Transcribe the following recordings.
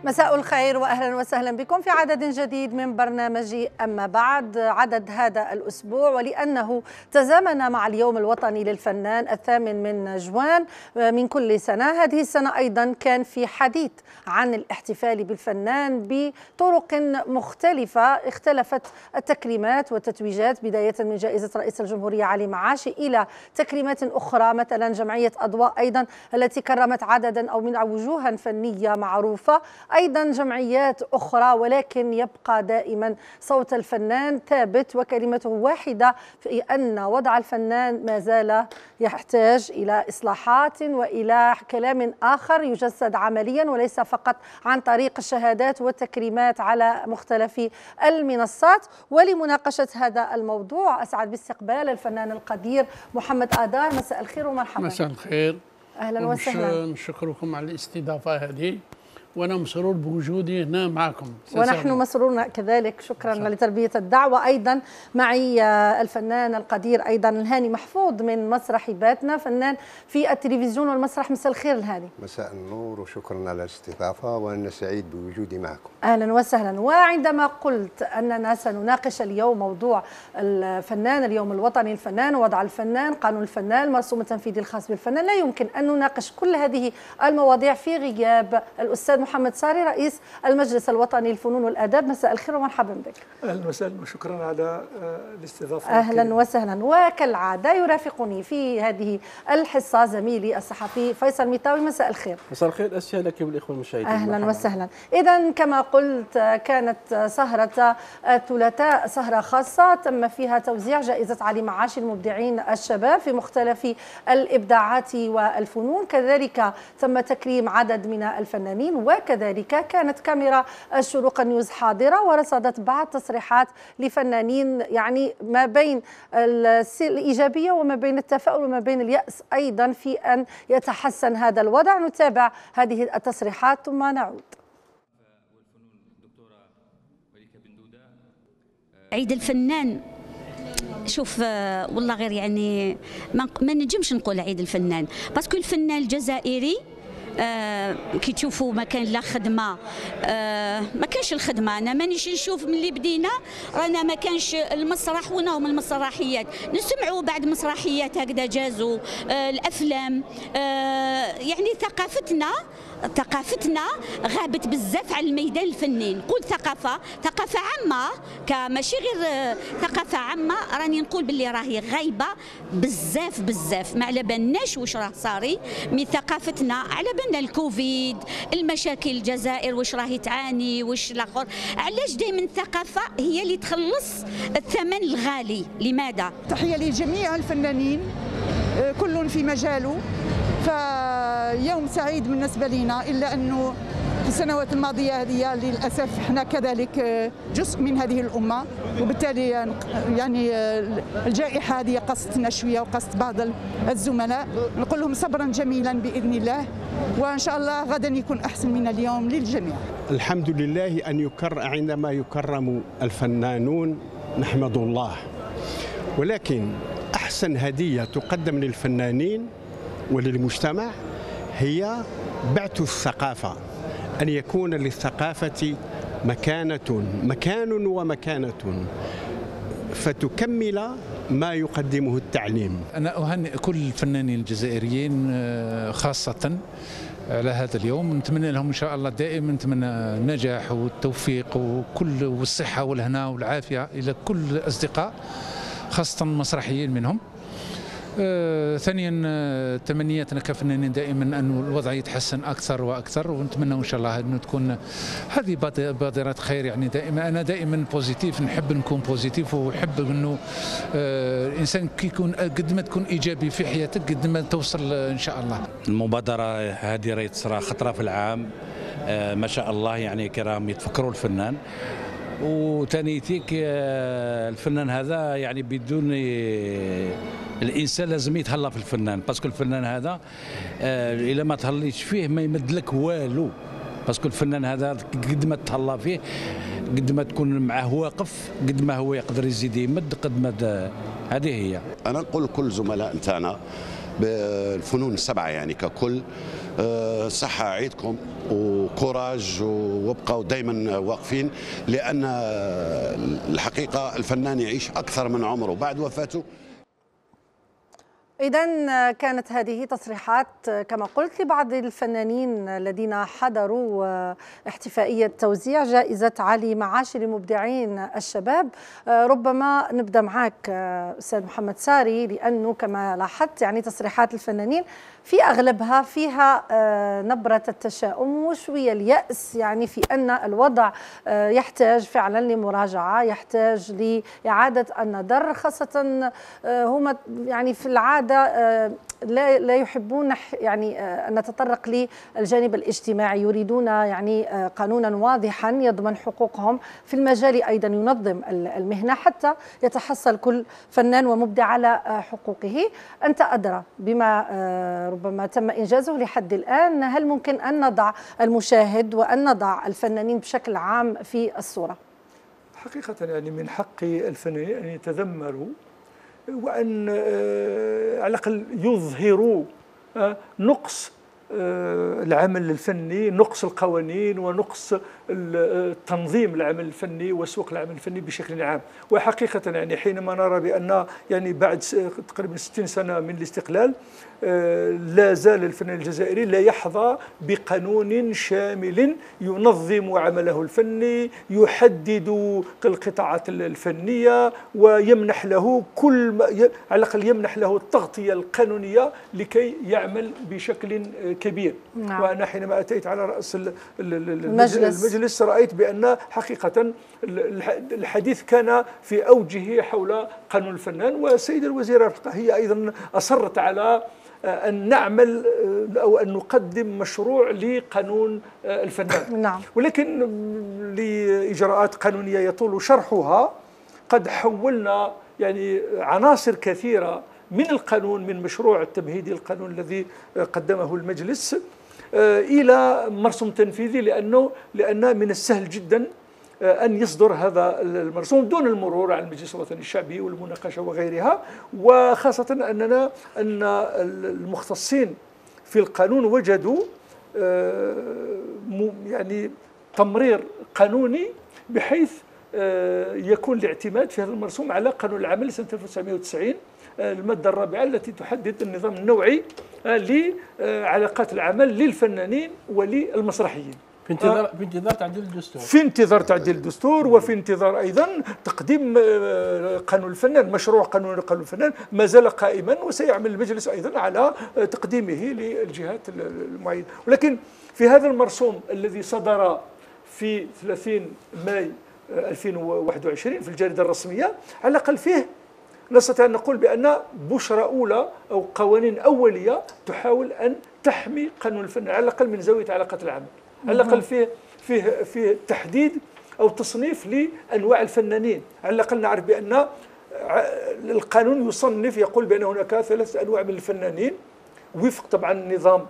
مساء الخير وأهلا وسهلا بكم في عدد جديد من برنامج أما بعد. عدد هذا الأسبوع ولأنه تزامن مع اليوم الوطني للفنان 8 من جوان من كل سنة. هذه السنة أيضا كان في حديث عن الاحتفال بالفنان بطرق مختلفة. اختلفت التكريمات والتتويجات بداية من جائزة رئيس الجمهورية علي معاشي إلى تكريمات أخرى، مثلا جمعية أضواء أيضا التي كرمت عددا أو من وجوها فنية معروفة، أيضا جمعيات أخرى، ولكن يبقى دائما صوت الفنان ثابت وكلمته واحدة في أن وضع الفنان ما زال يحتاج إلى إصلاحات وإلى كلام آخر يجسد عمليا وليس فقط عن طريق الشهادات والتكريمات على مختلف المنصات. ولمناقشة هذا الموضوع أسعد باستقبال الفنان القدير محمد آدار. مساء الخير ومرحبا. مساء الخير، أهلا وسهلا. نشكركم على الاستضافة هذه، وأنا مسرور بوجودي هنا معكم. ونحن مسرورون كذلك، شكرا لتلبية الدعوة. أيضا معي الفنان القدير أيضا الهاني محفوظ من مسرح باتنا، فنان في التلفزيون والمسرح. مساء الخير الهاني. مساء النور وشكرا على الاستضافة، وأنا سعيد بوجودي معكم. أهلا وسهلا. وعندما قلت أننا سنناقش اليوم موضوع الفنان، اليوم الوطني للفنان، وضع الفنان، قانون الفنان، المرسوم التنفيذي الخاص بالفنان، لا يمكن أن نناقش كل هذه المواضيع في غياب الأستاذ محمد صاري رئيس المجلس الوطني للفنون والآداب. مساء الخير ومرحبا بك. أهلا وسهلا وشكرا على الاستضافة. أهلا وسهلا. وكالعادة يرافقني في هذه الحصة زميلي الصحفي فيصل ميطاوي. مساء الخير. مساء الخير أسيا لك والإخوة المشاهدين. أهلا وسهلا. إذا كما قلت كانت سهرة الثلاثاء سهرة خاصة تم فيها توزيع جائزة علي معاشي المبدعين الشباب في مختلف الإبداعات والفنون، كذلك تم تكريم عدد من الفنانين، وكذلك كانت كاميرا الشروق نيوز حاضرة ورصدت بعض تصريحات لفنانين، يعني ما بين الإيجابية وما بين التفاؤل وما بين اليأس أيضا في أن يتحسن هذا الوضع. نتابع هذه التصريحات ثم نعود. عيد الفنان، شوف والله غير يعني ما نجمش نقول عيد الفنان، باسكو الفنان الجزائري كي تشوفوا ما كان لا خدمه، ما كانش الخدمه. انا مانيش نشوف ملي بدينا رانا ما كانش المسرح، وين هما المسرحيات؟ نسمعوا بعد مسرحيات هكذا جازوا الافلام، يعني ثقافتنا غابت بزاف على الميدان الفني. نقول ثقافه عامه، ماشي غير ثقافه عامه، راني نقول باللي راهي غايبه بزاف. ما على بالناش واش راه صاري من ثقافتنا. على بالنا الكوفيد، المشاكل الجزائر واش راهي تعاني، واش الاخر. علاش دائما الثقافه هي اللي تخلص الثمن الغالي؟ لماذا؟ تحيه لجميع الفنانين كل في مجاله. فيوم سعيد بالنسبة لنا، إلا أنه في السنوات الماضية هذه للأسف احنا كذلك جزء من هذه الأمة، وبالتالي يعني الجائحة هذه قصتنا شوية وقصت بعض الزملاء. نقول لهم صبرا جميلا بإذن الله، وإن شاء الله غدا يكون أحسن من اليوم للجميع. الحمد لله عندما يكرم الفنانون نحمد الله، ولكن أحسن هدية تقدم للفنانين وللمجتمع هي بعث الثقافة، أن يكون للثقافة مكان ومكانة فتكمل ما يقدمه التعليم. أنا أهنئ كل الفنانين الجزائريين خاصة على هذا اليوم، نتمنى لهم إن شاء الله دائما، نتمنى النجاح والتوفيق والصحة والهنا والعافية إلى كل الأصدقاء، خاصة المسرحيين منهم. ثانيا تمنياتنا كفنانين دائما أن الوضع يتحسن أكثر وأكثر، ونتمنى إن شاء الله أن تكون هذه بادرة خير. يعني أنا دائما بوزيتيف، نحب نكون بوزيتيف، وحب أنه الإنسان كي يكون قد ما تكون إيجابي في حياتك قد ما توصل إن شاء الله. المبادرة هذه راهي تصرى خطرة في العام، ما شاء الله، يعني كراهم يتفكروا الفنان. وثانيتيك الفنان هذا يعني بدون الانسان لازم يتهلا في الفنان، باسكو الفنان هذا الا ما تهليش فيه ما يمدلك والو، باسكو الفنان هذا قد ما تهلا فيه قد ما تكون معاه واقف قد ما هو يقدر يزيد يمد قد ما هذه هي. انا نقول لكل زملاء نتاعنا بالفنون السبعة يعني ككل. صحة عيدكم وكوراج، وابقوا دائما واقفين، لأن الحقيقة الفنان يعيش أكثر من عمره بعد وفاته. إذن كانت هذه تصريحات كما قلت لبعض الفنانين الذين حضروا احتفائية توزيع جائزة علي معاشي لمبدعين الشباب. ربما نبدأ معك أستاذ محمد ساري، لأنه كما لاحظت يعني تصريحات الفنانين في أغلبها فيها نبرة التشاؤم وشوية اليأس، يعني في أن الوضع يحتاج فعلا لمراجعة، يحتاج لإعادة النظر، خاصة هم يعني في العادة لا يحبون يعني أن نتطرق للجانب الاجتماعي، يريدون يعني قانونا واضحا يضمن حقوقهم في المجال، أيضا ينظم المهنة حتى يتحصل كل فنان ومبدع على حقوقه. أنت أدرى بما ربما تم إنجازه لحد الآن، هل ممكن أن نضع المشاهد وأن نضع الفنانين بشكل عام في الصورة؟ حقيقة يعني من حق الفنانين أن يتذمروا وأن على الأقل يظهروا نقص العمل الفني، نقص القوانين ونقص تنظيم العمل الفني وسوق العمل الفني بشكل عام. وحقيقة يعني حينما نرى بأن يعني بعد تقريبا 60 سنة من الاستقلال لا زال الفنان الجزائري لا يحظى بقانون شامل ينظم عمله الفني، يحدد القطاعات الفنية ويمنح له كل ما على الأقل يمنح له التغطية القانونية لكي يعمل بشكل كبير. نعم. وأنا حينما أتيت على رأس المجلس رأيت بأن حقيقة الحديث كان في أوجه حول قانون الفنان، والسيد الوزير هي أيضا أصرت على أن نعمل أو أن نقدم مشروع لقانون الفنان. نعم. ولكن لإجراءات قانونية يطول شرحها قد حولنا يعني عناصر كثيرة من القانون، من مشروع التمهيدي القانون الذي قدمه المجلس إلى مرسوم تنفيذي، لأن من السهل جدا أن يصدر هذا المرسوم دون المرور على المجلس الوطني الشعبي والمناقشة وغيرها. وخاصة أن المختصين في القانون وجدوا يعني تمرير قانوني بحيث يكون الاعتماد في هذا المرسوم على قانون العمل سنة 1990 المادة الرابعة التي تحدد النظام النوعي لعلاقات العمل للفنانين وللمسرحيين. في انتظار تعديل الدستور. في انتظار تعديل الدستور، وفي انتظار ايضا تقديم قانون الفنان، مشروع قانون الفنان ما زال قائما، وسيعمل المجلس ايضا على تقديمه للجهات المعينه. ولكن في هذا المرسوم الذي صدر في 30 ماي 2021 في الجريدة الرسمية، على الأقل فيه نستطيع أن نقول بأن بشرى أولى أو قوانين أولية تحاول أن تحمي قانون الفن على الأقل من زاوية علاقة العمل. على الأقل فيه تحديد أو تصنيف لأنواع الفنانين. على الأقل نعرف بأن القانون يصنف يقول بأن هناك 3 أنواع من الفنانين وفق طبعا نظام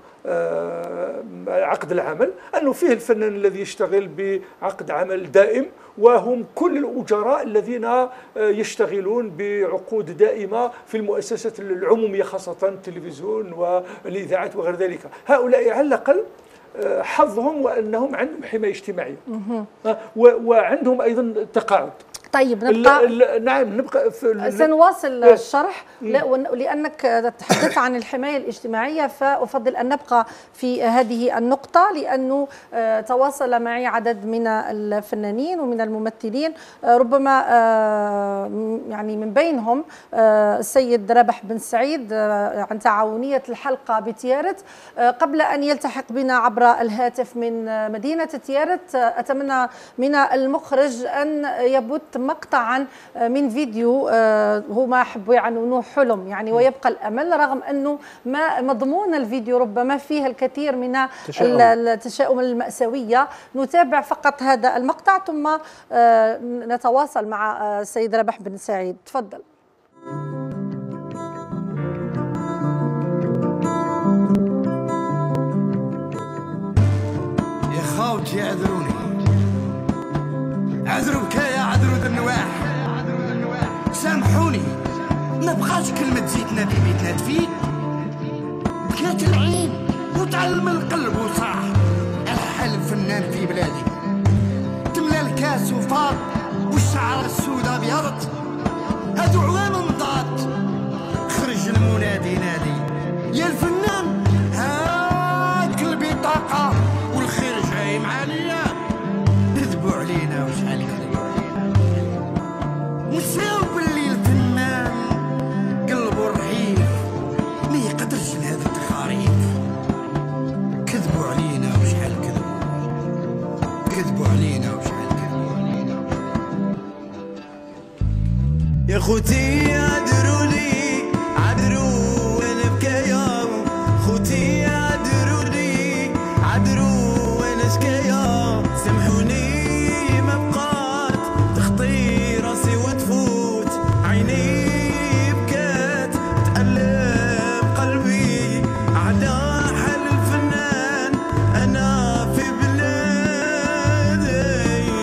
عقد العمل، أنه فيه الفنان الذي يشتغل بعقد عمل دائم، وهم كل الأجراء الذين يشتغلون بعقود دائمة في المؤسسات العمومية خاصة التلفزيون والإذاعات وغير ذلك. هؤلاء على الأقل حظهم وأنهم عندهم حماية اجتماعية وعندهم أيضا تقاعد. طيب نبقى نعم نبقى سنواصل الشرح لأنك تحدثت عن الحماية الاجتماعية، فأفضل أن نبقى في هذه النقطة، لأنه تواصل معي عدد من الفنانين ومن الممثلين، ربما يعني من بينهم السيد رابح بن سعيد عن تعاونية الحلقة بتيارت. قبل أن يلتحق بنا عبر الهاتف من مدينة تيارت، أتمنى من المخرج أن يبث مقطعا من فيديو هما حبوا يعنونه حلم يعني ويبقى الأمل، رغم أنه ما مضمون الفيديو ربما فيه الكثير من التشاؤم المأساوية. نتابع فقط هذا المقطع ثم نتواصل مع السيد رابح بن سعيد. تفضل. يا خوتي اعذروني، عذروا بكايا عذروا النواح، سامحوني ما بقاش كلمة زيتنا في بيتنا تفيد، كانت العين وتعلم القلب وصاح الحل الفنان في بلادي تملى الكاس وفاض والشعر السوداء بيضت هادو عوام مضات خرج المنادي نادي يا الفنان هاك البطاقة والخير جاي معاليا كذبوا علينا وشحال كذبوا علينا نساو باللي الفنان قلبو رهيف ما يقدرش لهذا التخاريف كذبوا علينا وشحال كذبوا علينا وشحال كذبوا علينا يا خوتي عذروني عذروا وانا بكايا خوتي عذروني عذروا وانا شكايا سامحوني ما بقات تخطي راسي وتفوت عيني بكات تألم قلبي على حال الفنان انا في بلادي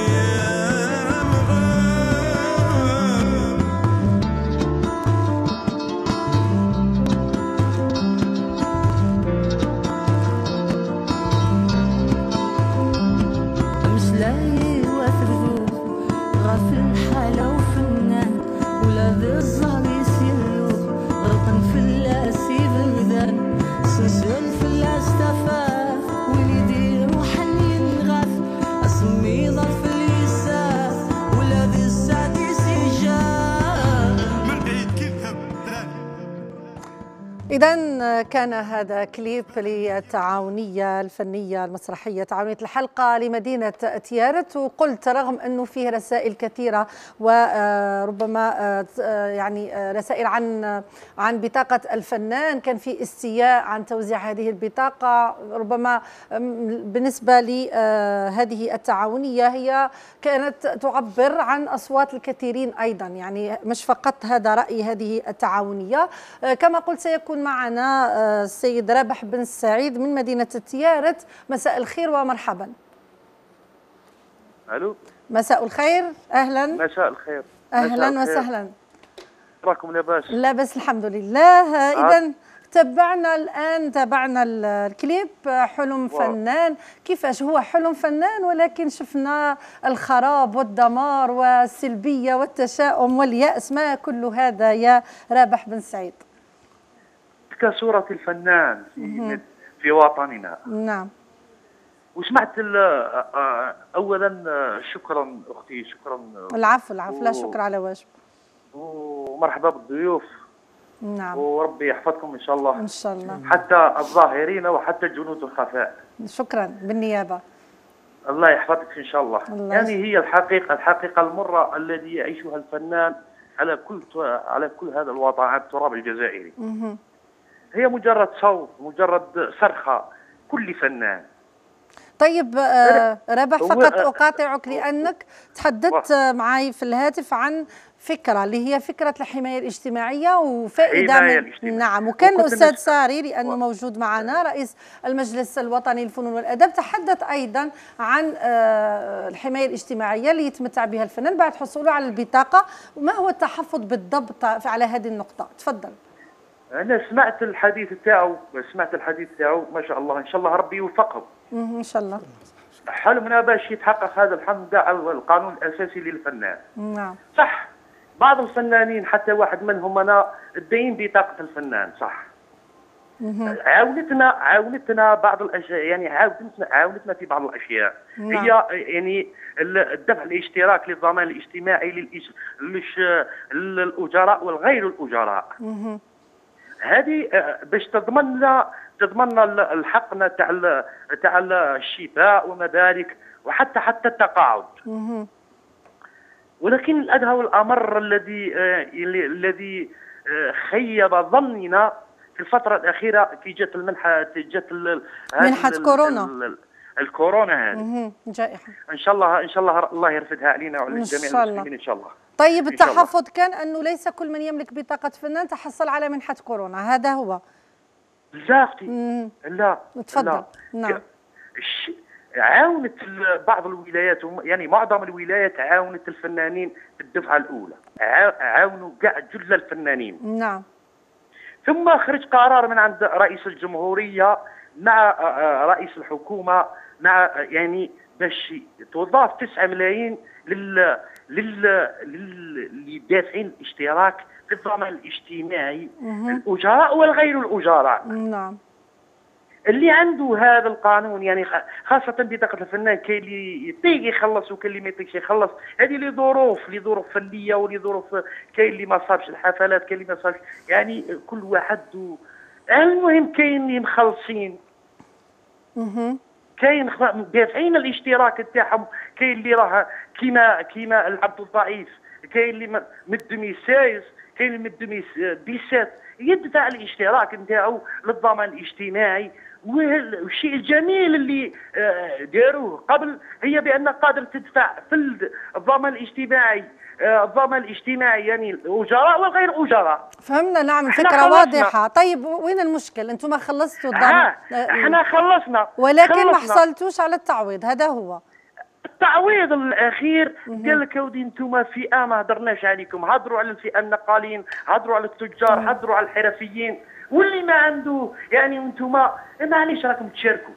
إذا كان هذا كليب للتعاونية الفنية المسرحية تعاونية الحلقة لمدينة تيارت، وقلت رغم أنه فيه رسائل كثيرة وربما يعني رسائل عن بطاقة الفنان، كان في استياء عن توزيع هذه البطاقة. ربما بالنسبة لهذه التعاونية هي كانت تعبر عن أصوات الكثيرين أيضا، يعني مش فقط هذا رأي هذه التعاونية. كما قلت سيكون معنا السيد رابح بن سعيد من مدينة تيارت. مساء الخير ومرحبا. الو مساء الخير. اهلا. مساء الخير. اهلا وسهلا. راكم لاباس؟ لاباس الحمد لله. اذا تابعنا الكليب حلم فنان. كيفاش هو حلم فنان، ولكن شفنا الخراب والدمار والسلبية والتشاؤم واليأس، ما كل هذا يا رابح بن سعيد؟ كصورة الفنان في وطننا. نعم. وسمعت اولا شكرا اختي، شكرا. العفو لا شكر على واجب. ومرحبا بالضيوف. نعم. وربي يحفظكم ان شاء الله. ان شاء الله. حتى الظاهرين وحتى جنود الخفاء. شكرا بالنيابة. الله يحفظك ان شاء الله. يعني هي الحقيقة المرة الذي يعيشها الفنان على كل هذا الوطن، على التراب الجزائري. هي مجرد صوت، مجرد صرخة كل فنان. طيب رابح، فقط أقاطعك لأنك تحدثت معي في الهاتف عن فكرة اللي هي فكرة الحماية الاجتماعية وفائدة نعم، وكان الأستاذ ساري لأنه موجود معنا رئيس المجلس الوطني للفنون والأدب تحدث أيضا عن الحماية الاجتماعية اللي يتمتع بها الفنان بعد حصوله على البطاقة. وما هو التحفظ بالضبط على هذه النقطة؟ تفضل. أنا سمعت الحديث تاعو ما شاء الله، إن شاء الله ربي يوفقه. إن شاء الله. حلمنا باش يتحقق هذا الحلم تاع القانون الأساسي للفنان. نعم. صح، بعض الفنانين حتى واحد منهم أنا ادعين بطاقة الفنان، صح. عاونتنا بعض الأشياء، يعني عاونتنا في بعض الأشياء. نعم. هي يعني الدفع الاشتراك للضمان الاجتماعي للأجراء والغير الأجراء. هذه باش تضمن حقنا تاع الشفاء وما ذلك، وحتى التقاعد. ولكن الادهى والامر الذي خيب ظننا في الفتره الاخيره كي جات منحه كورونا. الكورونا هذه جائحه. ان شاء الله الله يرفدها علينا وعلى جميع المسلمين ان شاء الله. طيب التحفظ كان أنه ليس كل من يملك بطاقة فنان تحصل على منحة كورونا، هذا هو. لا أختي، لا تفضل. نعم. عاونت بعض الولايات، يعني معظم الولايات عاونت الفنانين في الدفعة الأولى، عاونوا كاع جل الفنانين. نعم. ثم خرج قرار من عند رئيس الجمهوريه مع رئيس الحكومه مع يعني باش توظف 9 ملايين لدافعين الاشتراك في الضمان الاجتماعي الأجراء والغير الأجراء. نعم. اللي عنده هذا القانون يعني خاصة بطاقة الفنان، كاين اللي يطيق يخلص وكاين اللي ما يطيقش يخلص، هذه لظروف فنية ولظروف، كاين اللي ما صابش الحفلات، كاين اللي ما صابش، يعني كل واحد المهم كاين اللي مخلصين. كاين دافعين الاشتراك تاعهم، كاين اللي راه كيما العبد الضعيف، كاين اللي مدمي سايس، كاين اللي مدمي بيسات، يدفع الاشتراك نتاعو للضمان الاجتماعي. والشيء الجميل اللي داروه قبل هي بان قادر تدفع في الضمان الاجتماعي، الضمان الاجتماعي يعني الاجراء والغير اجراء. فهمنا. نعم، الفكره واضحه. طيب وين المشكل؟ انتم خلصتوا الضمان؟ احنا خلصنا ولكن ما حصلتوش على التعويض، هذا هو التعويض الاخير. قال لك اودي انتم فئه ما هضرناش عليكم، هضروا على الفئه النقالين، هضروا على التجار، هضروا على الحرفيين، واللي ما عنده يعني انتم معليش راكم تشاركوا.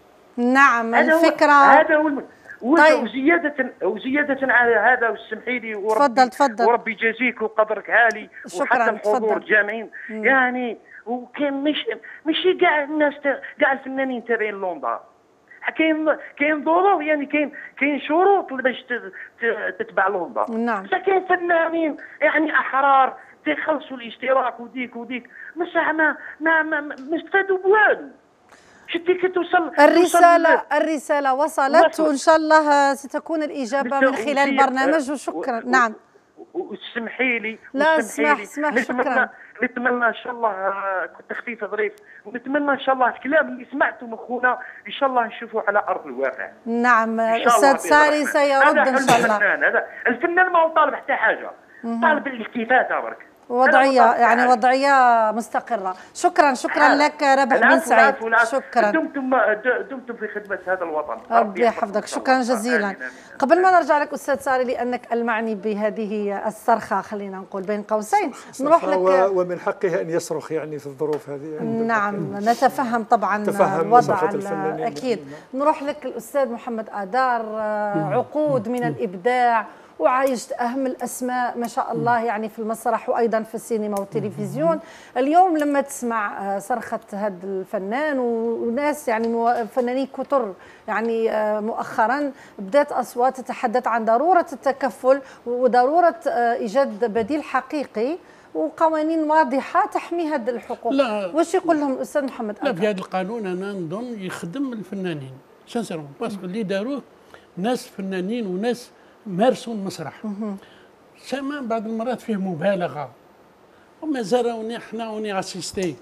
نعم الفكره هذا هو طيب. وزيادة على هذا واسمحي لي تفضل وربي يجازيك وقدرك عالي، وحتى الحضور الجامعين يعني. وكان مش كاع الناس كاع الفنانين تابعين لوندا، كاين ظروف يعني كاين شروط باش تتبع لوندا. نعم. كاين فنانين يعني احرار تيخلصوا الاشتراك وديك بصح ما استفادوا بوالو. شتي كتوصل الرسالة وصلت، وإن شاء الله ستكون الإجابة من خلال البرنامج. وشكرا. نعم. واسمحي لي لا اسمح شكرا. نتمنى ان شاء الله كنت خفيف ظريف، ونتمنى ان شاء الله الكلام اللي سمعته من خونا ان شاء الله نشوفه على ارض الواقع. نعم استاذ ساري سيرد ان شاء الله. هذا الفنان ما هو طالب حتى حاجه، طالب الالتفاته برك، وضعية يعني وضعية مستقرة. شكرا لك رابح بن سعيد. شكرا. دمتم في خدمة هذا الوطن. ربي يحفظك. شكرا جزيلا. قبل ما نرجع لك أستاذ ساري لأنك المعني بهذه الصرخة، خلينا نقول بين قوسين، نروح لك. ومن حقه أن يصرخ يعني في الظروف هذه يعني. نعم نتفهم طبعا الوضع أكيد. نروح لك الأستاذ محمد آدار، عقود من الإبداع وعايشت أهم الأسماء ما شاء الله يعني في المسرح وأيضا في السينما والتلفزيون. اليوم لما تسمع صرخة هذا الفنان وناس يعني فنانين كتر يعني مؤخرا بدات أصوات تتحدث عن ضرورة التكفل وضرورة إيجاد بديل حقيقي وقوانين واضحة تحمي هذه الحقوق. لا، واش يقول لهم الأستاذ محمد لا، في هذا القانون أنا نظن يخدم الفنانين سانسيرون، باسكو اللي داروه ناس فنانين وناس مارسوا المسرح. سما بعض المرات فيه مبالغه وما زال احنا اسيستي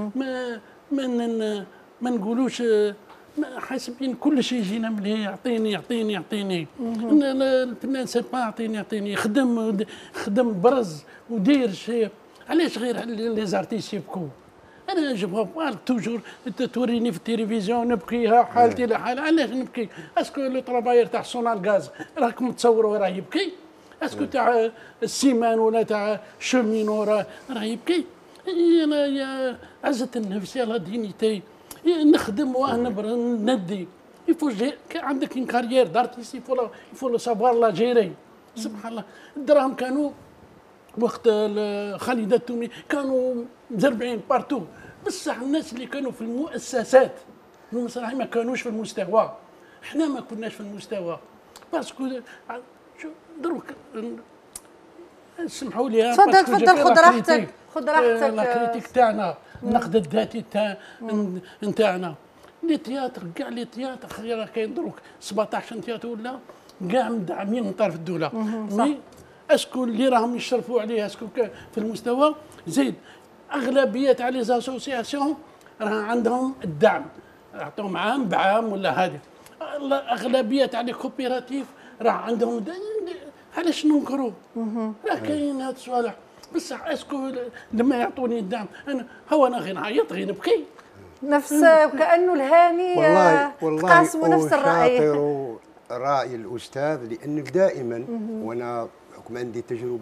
ما نقولوش حاسبين كل شيء يجينا مليح، يعطيني الفنان سيبا يعطيني خدم برز ودير شيء. علاش غير لي زارتيست يبكوا؟ انا جو توجور توريني في التلفزيون نبكي حالتي لا حال. علاش نبكي؟ اسكو لو طرافاير تاع سونار غاز راكم تصوروا راه يبكي؟ اسكو تاع السيمان ولا تاع شومينو راه يبكي؟ انا يا عزة النفس يا لا دينيتي نخدم ندي يفو عندك ان كارير دارتيست يفو سافوار لا جيري. سبحان الله الدراهم كانوا وقت خالد التومي كانوا مزربعين بارتو، بصح الناس اللي كانوا في المؤسسات المسرحيه ما كانوش في المستوى. احنا ما كناش في المستوى باسكو دروك اسمحوا لي. تفضل خذ راحتك. الكريتيك تاعنا النقد الذاتي نتاعنا لي تياتر كاع لي تياتر راه كاين دروك 17 تياتر ولا كاع مدعمين من طرف الدوله. مي اسكو اللي راهم يشرفوا عليه اسكو في المستوى زيد اغلبيه تاع لي زاسوسياسيون راه عندهم الدعم، يعطوهم عام بعام ولا هذه. اغلبيه تاع لي كوبيراتيف راه عندهم علاش ننكروا؟ راه كاين هاد الصوالح بصح اسكو لما يعطوني الدعم انا غير نعيط غير نبكي نفس كانه الهاني والله نفس الراي. شاطر راي الاستاذ، لانك دائما وانا بحكم عندي تجربه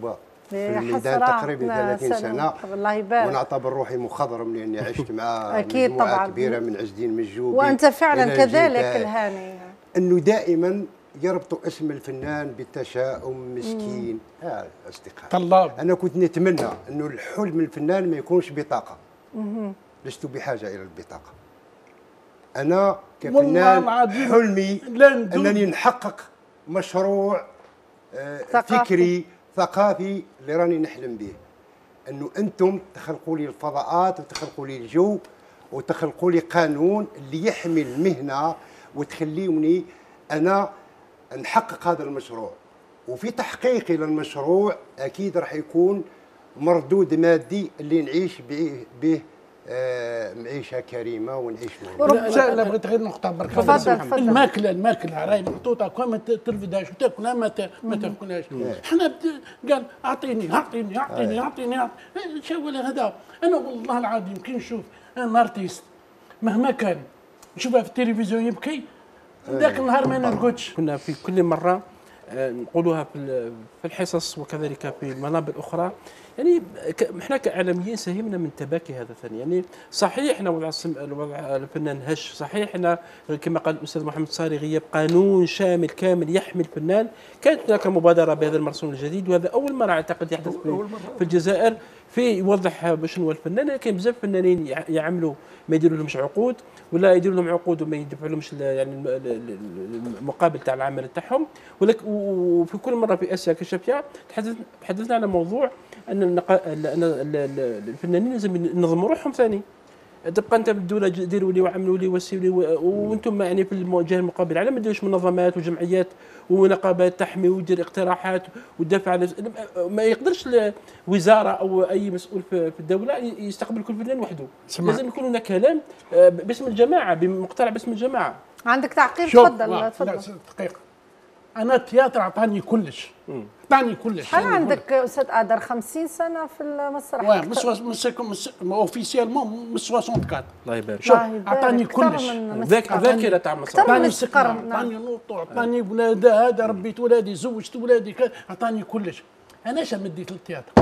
في الميدان تقريبا 30 سنه. الله يبارك. ونعتبر روحي مخضرم لاني عشت مع أكيد مجموعه طبعاً. كبيره من عز الدين مجوبي. وانت فعلا كذلك الهاني. انه دائما يربطوا اسم الفنان بالتشاؤم مسكين. اصدقائي طلاب. انا كنت نتمنى انه الحلم الفنان ما يكونش بطاقه. لست بحاجه الى البطاقه. انا كفنان حلمي انني نحقق مشروع فكري ثقافي اللي راني نحلم به. انه انتم تخلقوا لي الفضاءات وتخلقوا لي الجو وتخلقوا لي قانون اللي يحمي المهنه وتخليوني انا نحقق هذا المشروع. وفي تحقيقي للمشروع اكيد راح يكون مردود مادي اللي نعيش به معيشه كريمه ونعيش لا بغيت غير نقطه برك. تفضل. الماكله راهي محطوطه كون ما ترفدهاش وتاكلها ما تاكلهاش. حنا قال اعطيني شو هذا. انا والله العظيم كي نشوف ان ارتيست مهما كان نشوفها في التلفزيون يبكي ذاك النهار ما نرقدش. كنا في كل مره نقولوها في الحصص وكذلك في المنابر الاخرى. يعني احنا كاعلاميين ساهمنا من تباكي هذا الثاني. يعني صحيح احنا وضع الفنان هش، صحيح احنا كما قال الاستاذ محمد صاري غياب قانون شامل كامل يحمي الفنان. كانت هناك مبادره بهذا المرسوم الجديد، وهذا اول مره اعتقد يحدث في الجزائر في يوضح شنو هو الفنان. كاين بزاف فنانين يعملوا ما يديروا لهمش عقود ولا يديروا لهم عقود وما يدفعوا لهمش يعني المقابل تاع العمل تاعهم. وفي كل مره في اسيا كشفيا تحدثنا على موضوع ان الفنانين لازم ينظموا روحهم ثاني. تبقى انت بالدوله ديروا لي وعملوا لي وسيوا لي وانتم يعني في الجهه المقابله على ما ديروش منظمات وجمعيات ونقابات تحمي وتدير اقتراحات وتدافع على ما يقدرش وزاره او اي مسؤول في الدوله يستقبل كل فنان وحده. لازم يكون هناك كلام باسم الجماعه بمقترح باسم الجماعه. عندك تعقيب؟ تفضل. دقيقه. انا التياتر اعطاني كلش. اعطاني كلش. شحال عندك استاذ آدر؟ 50 سنه في المسرح؟ واه اوفيسيالمون من 64. الله يبارك. شوف اعطاني كلش. ذاكره تاع المسرح. اعطاني سكر، اعطاني نوط، اعطاني ولاد، هذا ربيت ولادي، زوجت ولادي، اعطاني كلش. انا شا مديت للتياتر.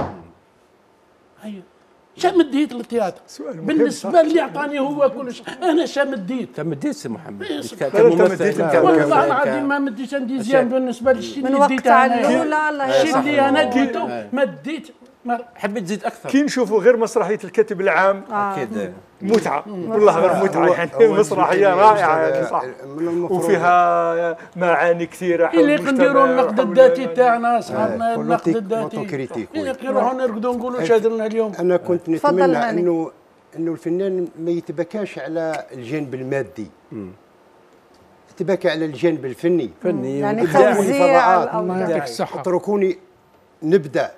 هيا شا مديت للتياتر. بالنسبه اللي اعطاني هو كلش. انا شا مديت. مديت سي محمد. كممثل. والله العظيم ما مديتش. عندي زيان بالنسبه للشيء اللي ديته انا. الشيء اللي انا ديته ما ديت. حبيت تزيد اكثر. كي نشوفوا غير مسرحيه الكاتب العام اكيد متعه والله غير متعه. يعني مسرحيه رائعه يعني صح وفيها معاني كثيره حول اللي نديروا النقد الذاتي تاعنا اصحابنا. النقد الذاتي اللي نروحوا نرقدوا نقولوا شادرنا اليوم. انا كنت نتمنى انه الفنان ما يتبكاش على الجانب المادي، يتبكى على الجانب الفني. يعني توزيع الله يعطيك الصحه. اتركوني نبدا.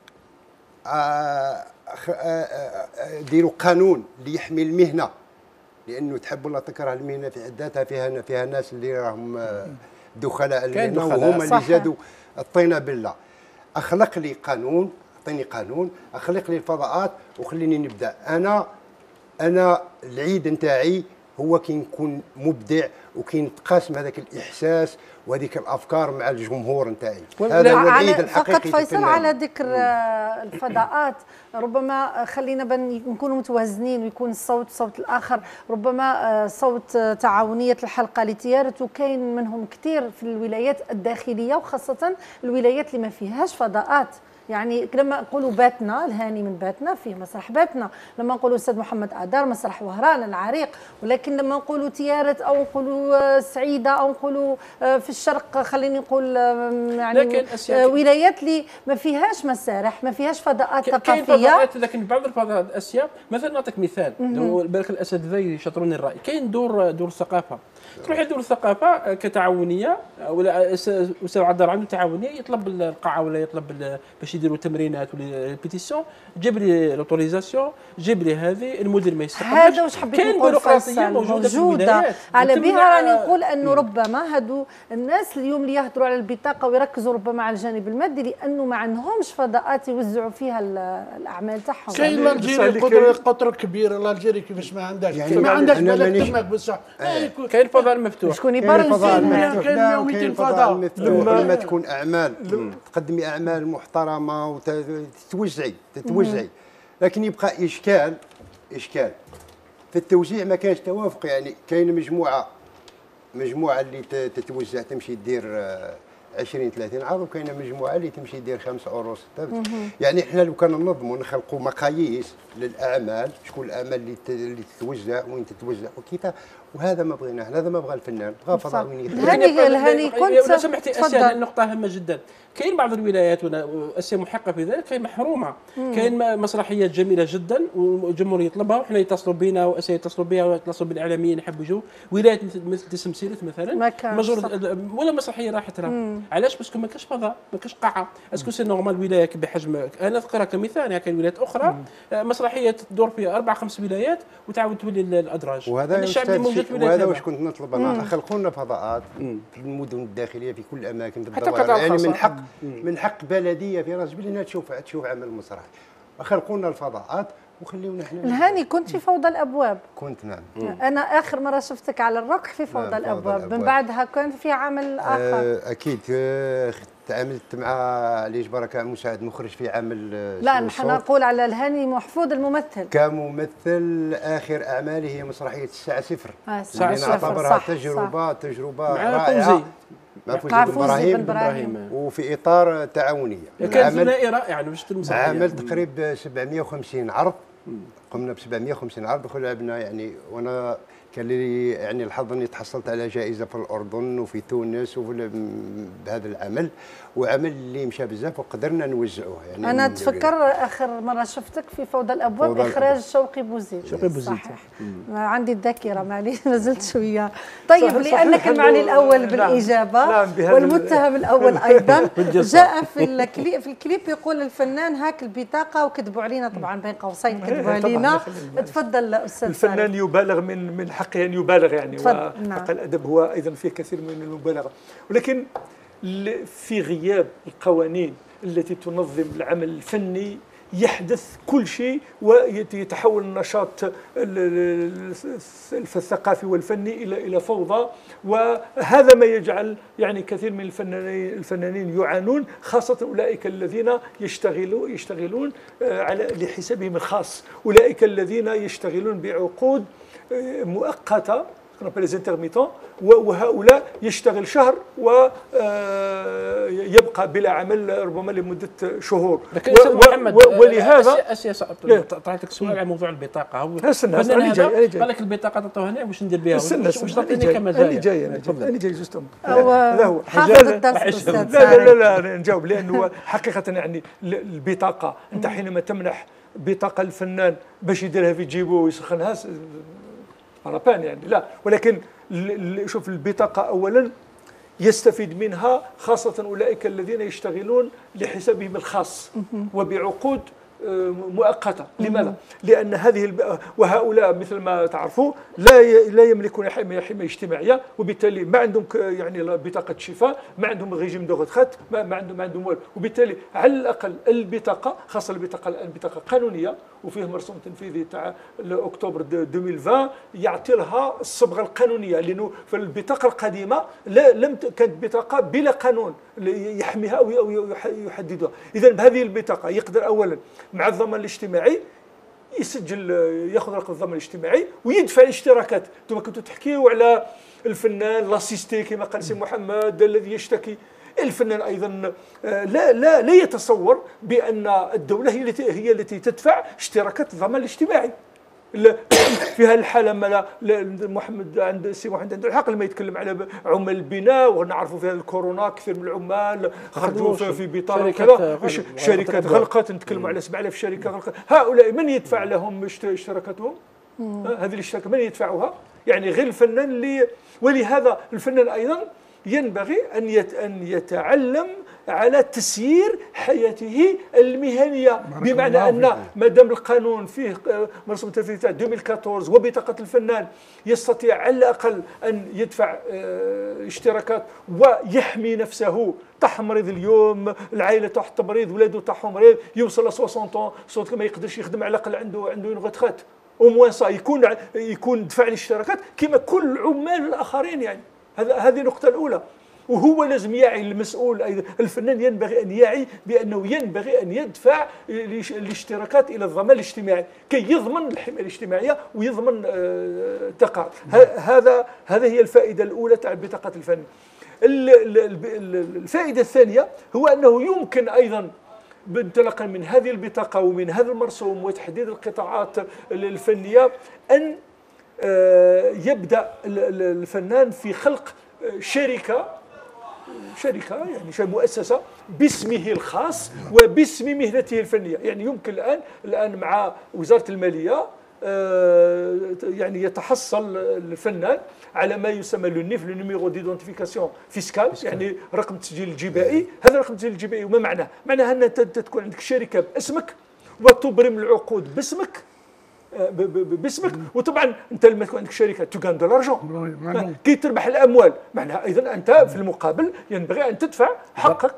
ديروا قانون اللي يحمي المهنه، لانه تحب الله تكره المهنه في عد ذاتها. فيها ناس اللي راهم دخلاء المهنه وهم اللي زادوا الطينه بالله. اخلق لي قانون، اعطيني قانون، اخلق لي الفضاءات وخليني نبدا. انا العيد نتاعي هو كي نكون مبدع وكي نتقاسم هذاك الاحساس وهذيك الافكار مع الجمهور نتاعي. هذا هو العيد الحقيقي. فقط فيصل على ذكر الفضاءات، ربما خلينا نكونوا متوازنين ويكون الصوت صوت الاخر. ربما صوت تعاونيه الحلقه لتيارته كاين منهم كثير في الولايات الداخليه وخاصه الولايات اللي ما فيهاش فضاءات. يعني لما نقولوا باتنا الهاني من باتنا فيه مسرح باتنا، لما نقولوا استاذ محمد آدار مسرح وهران العريق، ولكن لما نقولوا تيارت او نقولوا سعيده او نقولوا في الشرق خليني نقول يعني ولايات اللي ما فيهاش مسارح ما فيهاش فضاءات ثقافيه. كاين فضاءات لكن بعض الفضاءات اسيا مثلا نعطيك مثال بالك الاساتذه يشطرون الراي. كاين دور الثقافه، تروحي دور الثقافه كتعاونيه ولا استاذ عدار عنده تعاونيه يطلب القاعه ولا يطلب باش يديروا تمرينات ولا ريبيتيسيون، جيب لي لوتوريزاسيون، جيب لي هذه المدير ما يستقبلش. هذا واش حبيت نقول فيصل موجوده على بها. راني نقول انه ربما هادو الناس اليوم اللي يهضروا على البطاقه ويركزوا ربما على الجانب المادي لانه ما عندهمش فضاءات يوزعوا فيها الاعمال تاعهم. كاين الجيري قطر كبير، الجيري كيفاش ما عندهاش يعني ما عندهاش بالك تماك بصح. كاين الفضاء المفتوح. شكون يبرر الفيلم؟ كاين 200 فضاء. لما تكون اعمال تقدمي اعمال محترمه وتتوزعي لكن يبقى اشكال في التوزيع، ما كانش توافق. يعني كاين مجموعه اللي تتوزع تمشي دير 20 30 عرض، وكاينه مجموعه اللي تمشي دير 5 أورو 6. يعني احنا لو كان ننظموا نخلقوا مقاييس للاعمال، شكون الاعمال اللي تتوزع وين تتوزع وكيفاه، وهذا ما بغيناه. هذا ما بغى الفنان، بغى فضاء وين يخدم. الهاني كنت لو سمحتي اسئله نقطه هامه جدا. كاين بعض الولايات واسيا محقه في ذلك كاين محرومه. كاين مسرحيات جميله جدا والجمهور يطلبها، وحنا يتصلوا بنا واسيا يتصلوا بها ويتصلوا بالاعلاميين يحبوا يجوا. ولايه مثل تسمسيرت مثلا ولا مسرحيه راحت لها. علاش؟ باسكو ما كاش فضاء، ما كاش قاعه. اسكو سي نورمال ولايه بحجم، انا اذكرها كمثال. يعني كاين ولايات اخرى مسرحيه تدور فيها 4 5 ولايات وتعاود تولي الادراج. وهذا الشيء وهذا واش كنت نطلب انا، خلقوا لنا فضاءات في المدن الداخليه في كل الاماكن في الدوائر. يعني من حق بلديه في راس جبل انها تشوف عمل مسرحي. خلقوا لنا الفضاءات وخليونا احنا. الهاني كنت في فوضى الابواب. كنت نعم. انا اخر مره شفتك على الركح في فوضى الابواب. من بعدها كان في عمل اخر. اكيد تعاملت مع علي بركه مساعد مخرج في عمل. لا نحن نقول على الهاني محفوظ الممثل. كممثل اخر اعماله هي مسرحيه الساعه صفر. الساعه صفر نعتبرها تجربه رائعه مع فوزي بن ابراهيم وفي اطار تعاونيه. كان ثنائي رائع. انا شفت المسرحيه. عمل تقريبا 750 عرض، قمنا ب 750 عرض ولعبنا. يعني وانا كان لي يعني الحظ اني تحصلت على جائزه في الاردن وفي تونس بهذا العمل، وعمل اللي مشى بزاف وقدرنا نوزعوه. يعني انا اتفكر اخر مره شفتك في فوضى الابواب اخراج شوقي بوزيد. صحيح. عندي الذاكره معليش ما زلت شويه. طيب لانك المعني الاول بالاجابه والمتهم الاول ايضا جاء في الكليب يقول الفنان هاك البطاقه وكذبوا علينا، طبعا بين قوسين كذبوا علينا. تفضل استاذ. الفنان يبالغ من حقه ان يبالغ يعني، وحق الادب هو ايضا فيه كثير من المبالغه، ولكن في غياب القوانين التي تنظم العمل الفني يحدث كل شيء ويتحول النشاط الثقافي والفني الى فوضى. وهذا ما يجعل يعني كثير من الفنانين يعانون، خاصه اولئك الذين يشتغلون على لحسابهم الخاص، اولئك الذين يشتغلون بعقود مؤقته وهؤلاء يشتغل شهر ويبقى بلا عمل ربما لمده شهور. ولهذا طرحت لك سؤال على موضوع البطاقه. هو قال لك البطاقه تعطوها لنا واش ندير بها؟ واش تعطيني كمزايا؟ انا جاي جوستوم. هذا هو حافظ الدرس. لا نجاوب، لانه حقيقه يعني البطاقه انت حينما تمنح بطاقه الفنان باش يديرها في جيبه ويسخنها رابان يعني لا، ولكن شوف البطاقة أولا يستفيد منها خاصة أولئك الذين يشتغلون لحسابهم الخاص وبعقود مؤقتة. لماذا؟ لأن وهؤلاء مثل ما تعرفوا لا يملكون حماية اجتماعية، وبالتالي ما عندهم يعني بطاقة شفاء، ما عندهم ريجيم دو ريتريت، ما عندهم والو. وبالتالي على الأقل البطاقة، خاصة البطاقة قانونية وفيه مرسوم تنفيذي تاع أكتوبر 2020 يعطي لها الصبغة القانونية، لأنه في البطاقة القديمة كانت بطاقة بلا قانون يحميها أو يحددها. إذا بهذه البطاقة يقدر أولا مع الضمان الاجتماعي يسجل، ياخذ رقم الضمان الاجتماعي ويدفع الاشتراكات. انتم كنتوا تحكيوا على الفنان لاسيستي كما قال سي محمد الذي يشتكي. الفنان ايضا لا يتصور بان الدوله هي التي تدفع اشتراكات الضمان الاجتماعي. في هالحاله ما محمد عند سي محمد عنده الحق لما يتكلم على عمال البناء، ونعرفوا في هذا الكورونا كثير من العمال خرجوا في بطاله وكذا، شركات غلقت، نتكلموا على 7000 شركه غلقت. هؤلاء من يدفع لهم اشتراكاتهم؟ هذه الاشتراكات من يدفعوها؟ يعني غير الفنان اللي. ولهذا الفنان ايضا ينبغي ان يتعلم على تسيير حياته المهنيه، بمعنى ان ما دام القانون فيه مرسوم التنفيذي تاع 2014 وبطاقه الفنان يستطيع على الاقل ان يدفع اشتراكات ويحمي نفسه. طاح مريض اليوم، العائله تاعو تمريض، ولاده طاحوا مريض، يوصل ل 60 ما يقدرش يخدم، على الاقل عنده اون غوتريت. وموان صا يكون دفع الاشتراكات كما كل العمال الاخرين يعني. هذه النقطه الاولى. وهو لازم يعي المسؤول أيضا، الفنان ينبغي أن يعي بأنه ينبغي أن يدفع الاشتراكات إلى الضمان الاجتماعي كي يضمن الحماية الاجتماعية ويضمن التقاعد. هذا هي الفائدة الأولى تاع بطاقة الفنان. الفائدة الثانية هو أنه يمكن أيضا انطلاقا من هذه البطاقة ومن هذا المرسوم وتحديد القطاعات الفنية أن يبدأ الفنان في خلق شركة يعني مؤسسة باسمه الخاص وباسم مهنته الفنية. يعني يمكن الآن مع وزارة المالية يعني يتحصل الفنان على ما يسمى لونيف لو نيميرو ديدونتيفيكاسيون فيسكال، يعني رقم التسجيل الجبائي. هذا الرقم التسجيل الجبائي وما معناه؟ معناها أن تكون عندك شركة باسمك وتبرم العقود باسمك وطبعا انت لما تكون عندك شركه تغان دو لارجون كي تربح الاموال، معناها ايضا انت في المقابل ينبغي ان تدفع حقك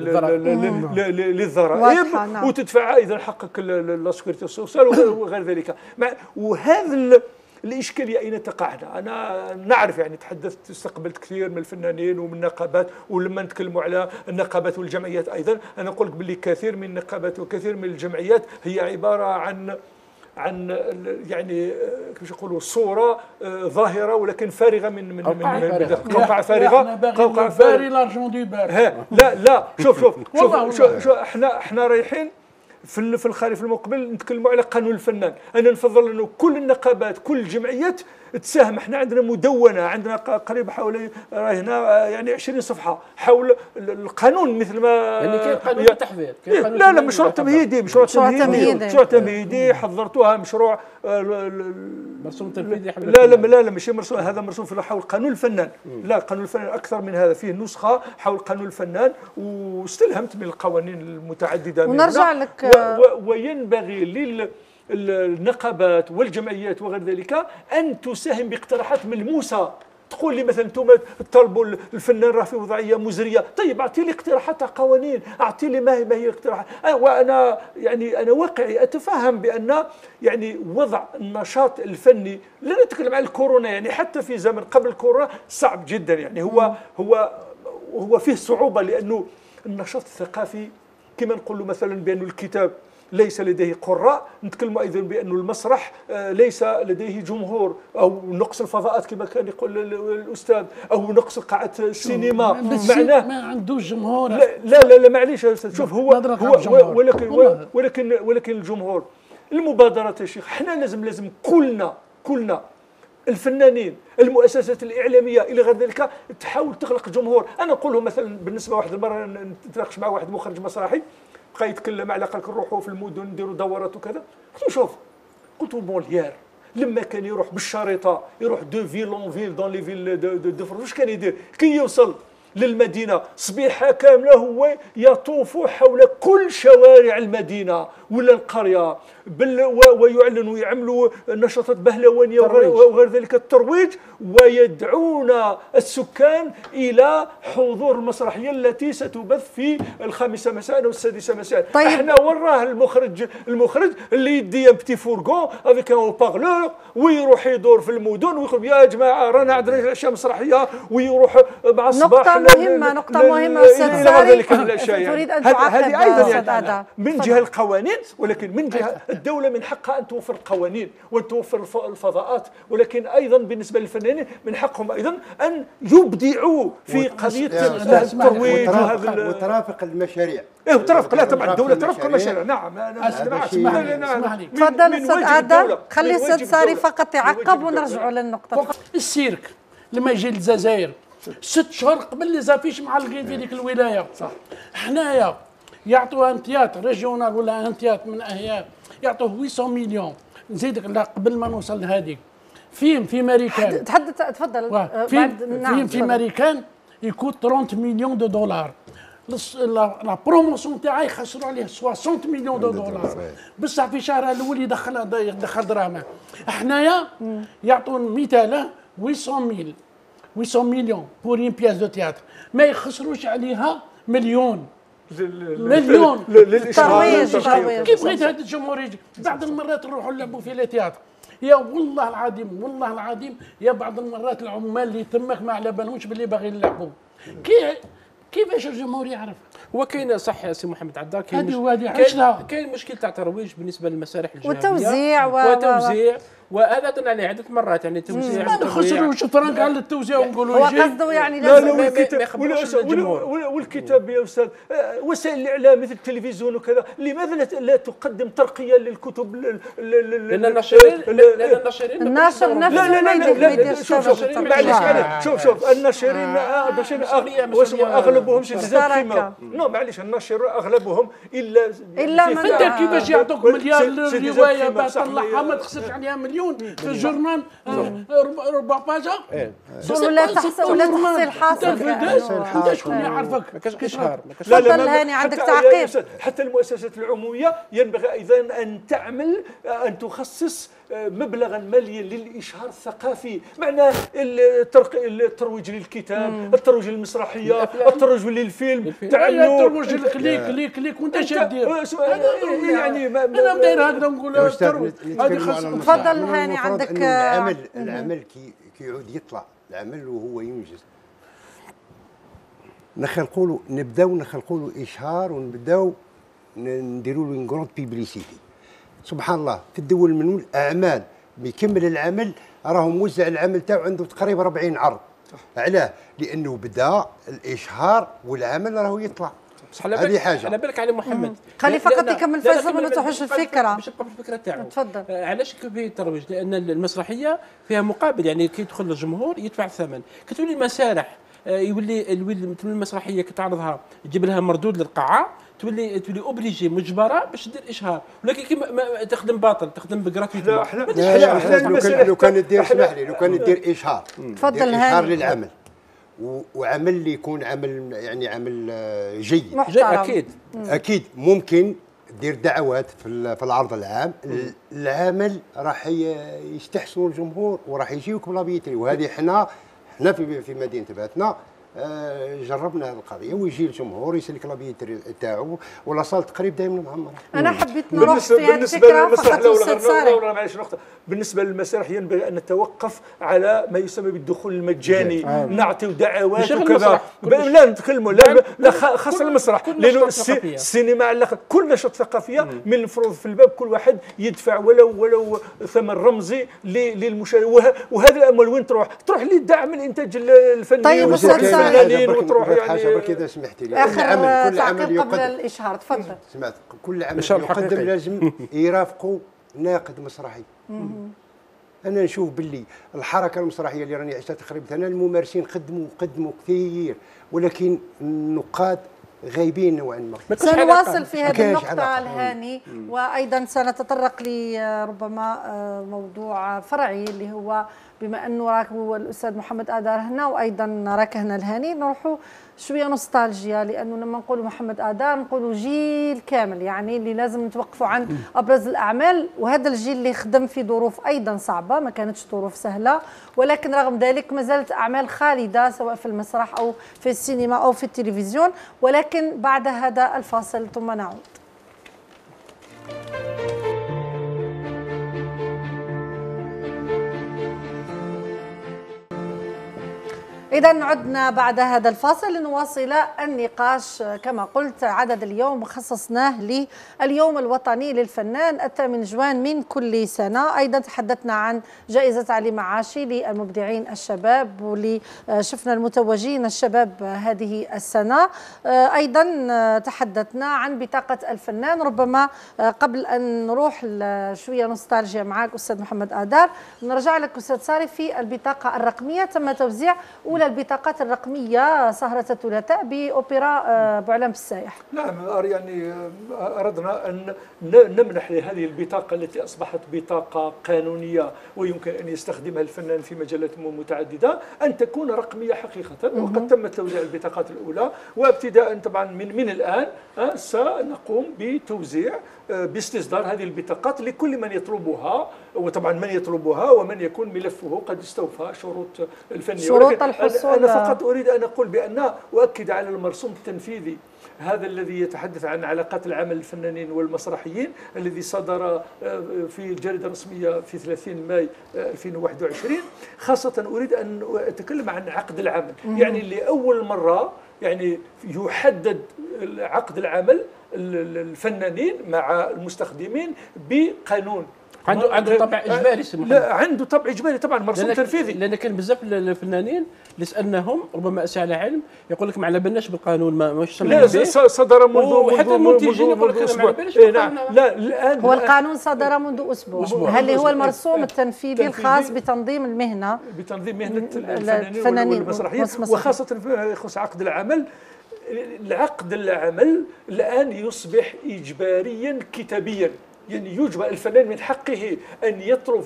للضرائب وتدفع ايضا حقك للسكيورتي سوسيال وغير ذلك. وهذا الاشكاليه اين تقع هنا؟ انا نعرف يعني تحدثت استقبلت كثير من الفنانين ومن النقابات، ولما نتكلموا على النقابات والجمعيات ايضا انا نقول لك باللي كثير من النقابات وكثير من الجمعيات هي عباره عن يعني كيفاش نقولوا صوره ظاهره ولكن فارغه من قوقعه فارغه. قوقعه باري لارجون دو بار. لا شوف احنا رايحين في الخريف المقبل نتكلموا على قانون الفنان. انا نفضل انه كل النقابات كل الجمعيات تساهم. احنا عندنا مدونه، عندنا قريب حوالي هنا يعني 20 صفحه حول القانون مثل ما يعني كاين قانون التحضير. لا مشروع تمهيدي حضرتوها مشروع مرسوم تنفيذي. لا ماشي مرسوم، هذا مرسوم في حول قانون الفنان. لا قانون الفنان اكثر من هذا، فيه نسخه حول قانون الفنان واستلهمت من القوانين المتعدده ونرجع لك وينبغي النقابات والجمعيات وغير ذلك أن تساهم باقتراحات ملموسة. تقول لي مثلا انتم تطالبوا الفنان راه في وضعيه مزريه، طيب اعطي لي اقتراحات تاع قوانين، اعطي لي ما هي الاقتراحات. وانا يعني انا واقعي اتفهم بان يعني وضع النشاط الفني، لا نتكلم عن الكورونا، يعني حتى في زمن قبل الكورونا صعب جدا، يعني هو فيه صعوبه لانه النشاط الثقافي كما نقولوا مثلا بأن الكتاب ليس لديه قراء، نتكلم ايضا بأن المسرح ليس لديه جمهور، او نقص الفضاءات كما كان يقول الاستاذ، او نقص قاعه السينما معناه ما عندوش جمهور. لا معليش يا استاذ، شوف هو ولكن الجمهور المبادرات يا شيخ، احنا لازم كلنا الفنانين المؤسسات الاعلاميه الى غير ذلك تحاول تخلق جمهور. انا نقول لهم مثلا بالنسبه واحد المره نتناقش مع واحد مخرج مسرحي بقى يتكلم على قال نروحوا في المدن نديروا دورات وكذا، قلت له شوف، قلت له موليير لما كان يروح بالشريطه يروح دو فيل اون فيل دون لي فيل دو فرنسا، واش كان يدير كي يوصل للمدينه صبيحه كامله هو يطوف حول كل شوارع المدينه ولا القريه ويعلن ويعملوا نشاطات بهلوانيه وغير ذلك الترويج، ويدعون السكان الى حضور المسرحيه التي ستبث في 5 مساء او 6 مساء. طيب. احنا وراه المخرج اللي يدي بتي فورغون افيك ان بارلور ويروح يدور في المدن ويقول يا جماعه رانا عندنا الاشياء مسرحيه، ويروح مع الصباح نقطة مهمة أستاذ ساري تريد أن تعقب. هذه أيضا من جهة القوانين، ولكن من جهة الدولة من حقها أن توفر القوانين وأن توفر الفضاءات، ولكن أيضا بالنسبة للفنانين من حقهم أيضا أن يبدعوا في قضية الترويج وترافق المشاريع. وترافق، لا طبعا الدولة ترافق المشاريع. نعم اسمح لي. تفضل أستاذ آدم، خلي أستاذ ساري فقط يعقب ونرجعوا للنقطة. السيرك لما يجي للجزائر 6 شهور قبل لي زافيش معلقين في ديك الولايه. صح. حنايا يعطوا ان تياتر ريجيونال ولا ان تياتر من اهياء يعطوه 800 مليون، نزيدك لا قبل ما نوصل لهذيك. فيلم في امريكان تفضل. فيلم في امريكان يكون 30 مليون دولار. لا بروموسيون تاعي يخسروا عليه 60 مليون دولار بصح في الشهر الاول يدخل دراهم. حنايا يعطون مثالا 800 مليون بور اون بياس دو تياتر، ما يخسروش عليها مليون للترويج. كيف بغيت هذا الجمهور يجي؟ بعض المرات نروحوا نلعبوا في لي تياتر يا والله العظيم يا بعض المرات العمال اللي تمك ما على بالهمش باللي باغيين يلعبوا. كيفاش الجمهور يعرف؟ هو كاين صح سي محمد عدار، كاين مشكل تاع ترويج بالنسبه للمسارح الجهويه وتوزيع وهذا قلنا عليه عده مرات، يعني توزيع ما نخسروش فرنك على التوزيع ونقولوا هو قصده يعني لازم والكتاب يا استاذ، وسائل الاعلام مثل التلفزيون وكذا، لماذا لا تقدم ترقيه للكتب؟ لان الناشرين الناشر نفسه معليش شوف الناشرين اغلبهم جزاء قيمه. معليش الناشر اغلبهم الا انت كيفاش يعطوك مليار روايه بعد طلعها ما تخسرش عليها مليون في الجورنال ربع باجه ولا تحصيل حاصل. انت شكون اللي يعرفك؟ ما كاش اشهار. تفضل هاني عندك تعقيب. حتى المؤسسات العموميه ينبغي ايضا ان تخصص مبلغا ماليا للاشهار الثقافي، معناه الترويج للكتاب، الترويج للمسرحيه، الترويج للفيلم، الترويج للكليك وانت شادير يعني انا داير هكذا نقول تفضل هاني عندك العمل كي يعود يطلع العمل وهو ينجز، نبداو نخلقوا له اشهار ونبداو نديروا له غروند بيبليسيتي. سبحان الله في الدول من الاعمال بيكمل العمل راه موزع العمل تاعو عنده تقريبا 40 عرض. علاه؟ لانه بدا الاشهار والعمل راهو يطلع. هذه حاجه. على بالك علي محمد خلي فقط يكمل فيصل ما تروحش الفكره. باش نبقى في الفكره تاعو. تفضل. علاش كيفيه الترويج؟ لان المسرحيه فيها مقابل، يعني كي يدخل الجمهور يدفع الثمن. كتولي المسارح يولي المسرحيه كي تعرضها تجيب لها مردود للقاعه، تولي اوبليجي مجبره باش دير اشهار، ولكن كي تخدم باطل تخدم بجراتيتي. لو كان دير اسمح لي، لو كان دير اشهار تفضل اشهار للعمل وعمل اللي يكون عمل يعني عمل جيد محترم. اكيد ممكن دير دعوات في العرض العام، العمل راح يستحسنوا الجمهور وراح يجيوك بلا بيتري. وهذه حنا في مدينه باتنا جربنا هذه القضيه، ويجي الجمهور يسلك لابيتري تاعو ولا صال تقريب دائما معمره. انا حبيت نروح في هذه الفكره فقط. معليش نقطه بالنسبه للمسارح ينبغي ان نتوقف على ما يسمى بالدخول المجاني، نعطيو دعوات وكذا. لا نتكلموا لا خاصه المسرح، لانه السينما على كل نشاط ثقافيه من المفروض في الباب كل واحد يدفع ولو ثمن رمزي للمشاهد. وهذه الاموال وين تروح لدعم الانتاج الفني. طيب وتروح يعني كذا سمحتي لي. كل عمل يقدم قبل الاشهار. تفضل. سمعت كل عمل يقدم لازم يرافقوا ناقد مسرحي. انا نشوف باللي الحركه المسرحيه اللي راني عشتها تقريبا انا الممارسين قدموا كثير، ولكن النقاد غايبين نوعا ما. سنواصل في هذه النقطة الهاني، وأيضا سنتطرق لربما موضوع فرعي اللي هو بما أنه راك هو الأستاذ محمد آدار هنا وأيضا راك هنا الهاني، نروحوا شوية نوستالجيا، لأنه لما نقولوا محمد آدار نقولوا جيل كامل يعني اللي لازم نتوقفوا عن أبرز الأعمال، وهذا الجيل اللي خدم في ظروف أيضا صعبة، ما كانتش ظروف سهلة، ولكن رغم ذلك ما زالت أعمال خالدة سواء في المسرح أو في السينما أو في التلفزيون. ولكن بعد هذا الفاصل ثم نعود. إذا عدنا بعد هذا الفاصل لنواصل النقاش. كما قلت عدد اليوم خصصناه لليوم الوطني للفنان 8 جوان من كل سنة. أيضا تحدثنا عن جائزة علي معاشي للمبدعين الشباب، واللي شفنا المتوجين الشباب هذه السنة. أيضا تحدثنا عن بطاقة الفنان. ربما قبل أن نروح شوية نوستالجيا معك أستاذ محمد آدار، نرجع لك أستاذ ساري في البطاقة الرقمية. تم توزيع أولى البطاقات الرقمية سهرة الثلاثاء بأوبرا بوعلام بالسايح. نعم، يعني أردنا أن نمنح لهذه البطاقة التي أصبحت بطاقة قانونية ويمكن أن يستخدمها الفنان في مجالات متعددة أن تكون رقمية حقيقة. وقد تم توزيع البطاقات الأولى، وابتداء طبعا من الآن سنقوم بتوزيع باستصدار هذه البطاقات لكل من يطلبها، وطبعا من يطلبها ومن يكون ملفه قد استوفى شروط الفنيه. شروط الحصول. أنا فقط أريد أن أقول بأن أؤكد على المرسوم التنفيذي هذا الذي يتحدث عن علاقات العمل الفنانين والمسرحيين الذي صدر في الجريدة الرسمية في 30 ماي 2021. خاصة أريد أن أتكلم عن عقد العمل، يعني لأول مرة يعني يحدد عقد العمل الفنانين مع المستخدمين بقانون. عنده طبع اجباري. لا عنده طبع اجباري طبعا، مرسوم تنفيذي. لان كان بزاف الفنانين اللي سالناهم ربما اساء على علم يقول لك ما على بالناش بالقانون، ماهوش سامعين به. لا صدر منذ حتى المنتجين يقول لك ما على باليش. لا الان هو القانون صدر منذ اسبوع. هل هو المرسوم التنفيذي الخاص بتنظيم المهنه، بتنظيم مهنه الفنانين والمسرحيين، وخاصه فيما يخص عقد العمل. العقد العمل الان يصبح اجباريا كتابيا، يعني يجبر الفنان من حقه ان يطلب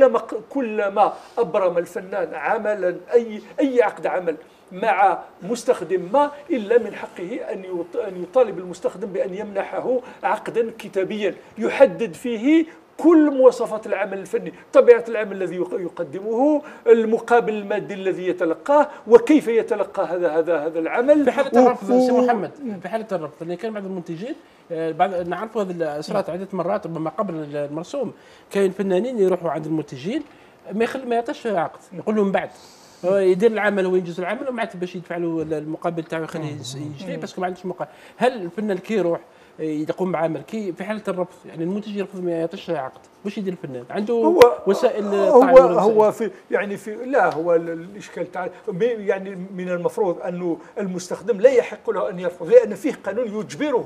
كلما ابرم الفنان عملا اي عقد عمل مع مستخدم ما، الا من حقه ان يطالب المستخدم بان يمنحه عقدا كتابيا يحدد فيه كل مواصفات العمل الفني، طبيعة العمل الذي يقدمه، المقابل المادي الذي يتلقاه، وكيف يتلقى هذا العمل. في حالة الرفض سي محمد، في حالة الرفض لأن كان بعض المنتجين نعرفوا هذه صارت عدة مرات ربما قبل المرسوم، كاين فنانين يروحوا عند المنتجين ما يعطيش عقد، يقول لهم بعد يدير العمل وينجز العمل وما باش يدفع له المقابل تاعو يخليه يجري باسكو ما عندوش مقابل. هل الفنان كي يروح يقوم بعمل كي في حاله الرفض، يعني المنتج يرفض ما يعطيش عقد، واش يدير الفنان؟ عنده وسائل هو في يعني في لا هو الاشكال تاع يعني من المفروض انه المستخدم لا يحق له ان يرفض، لان فيه قانون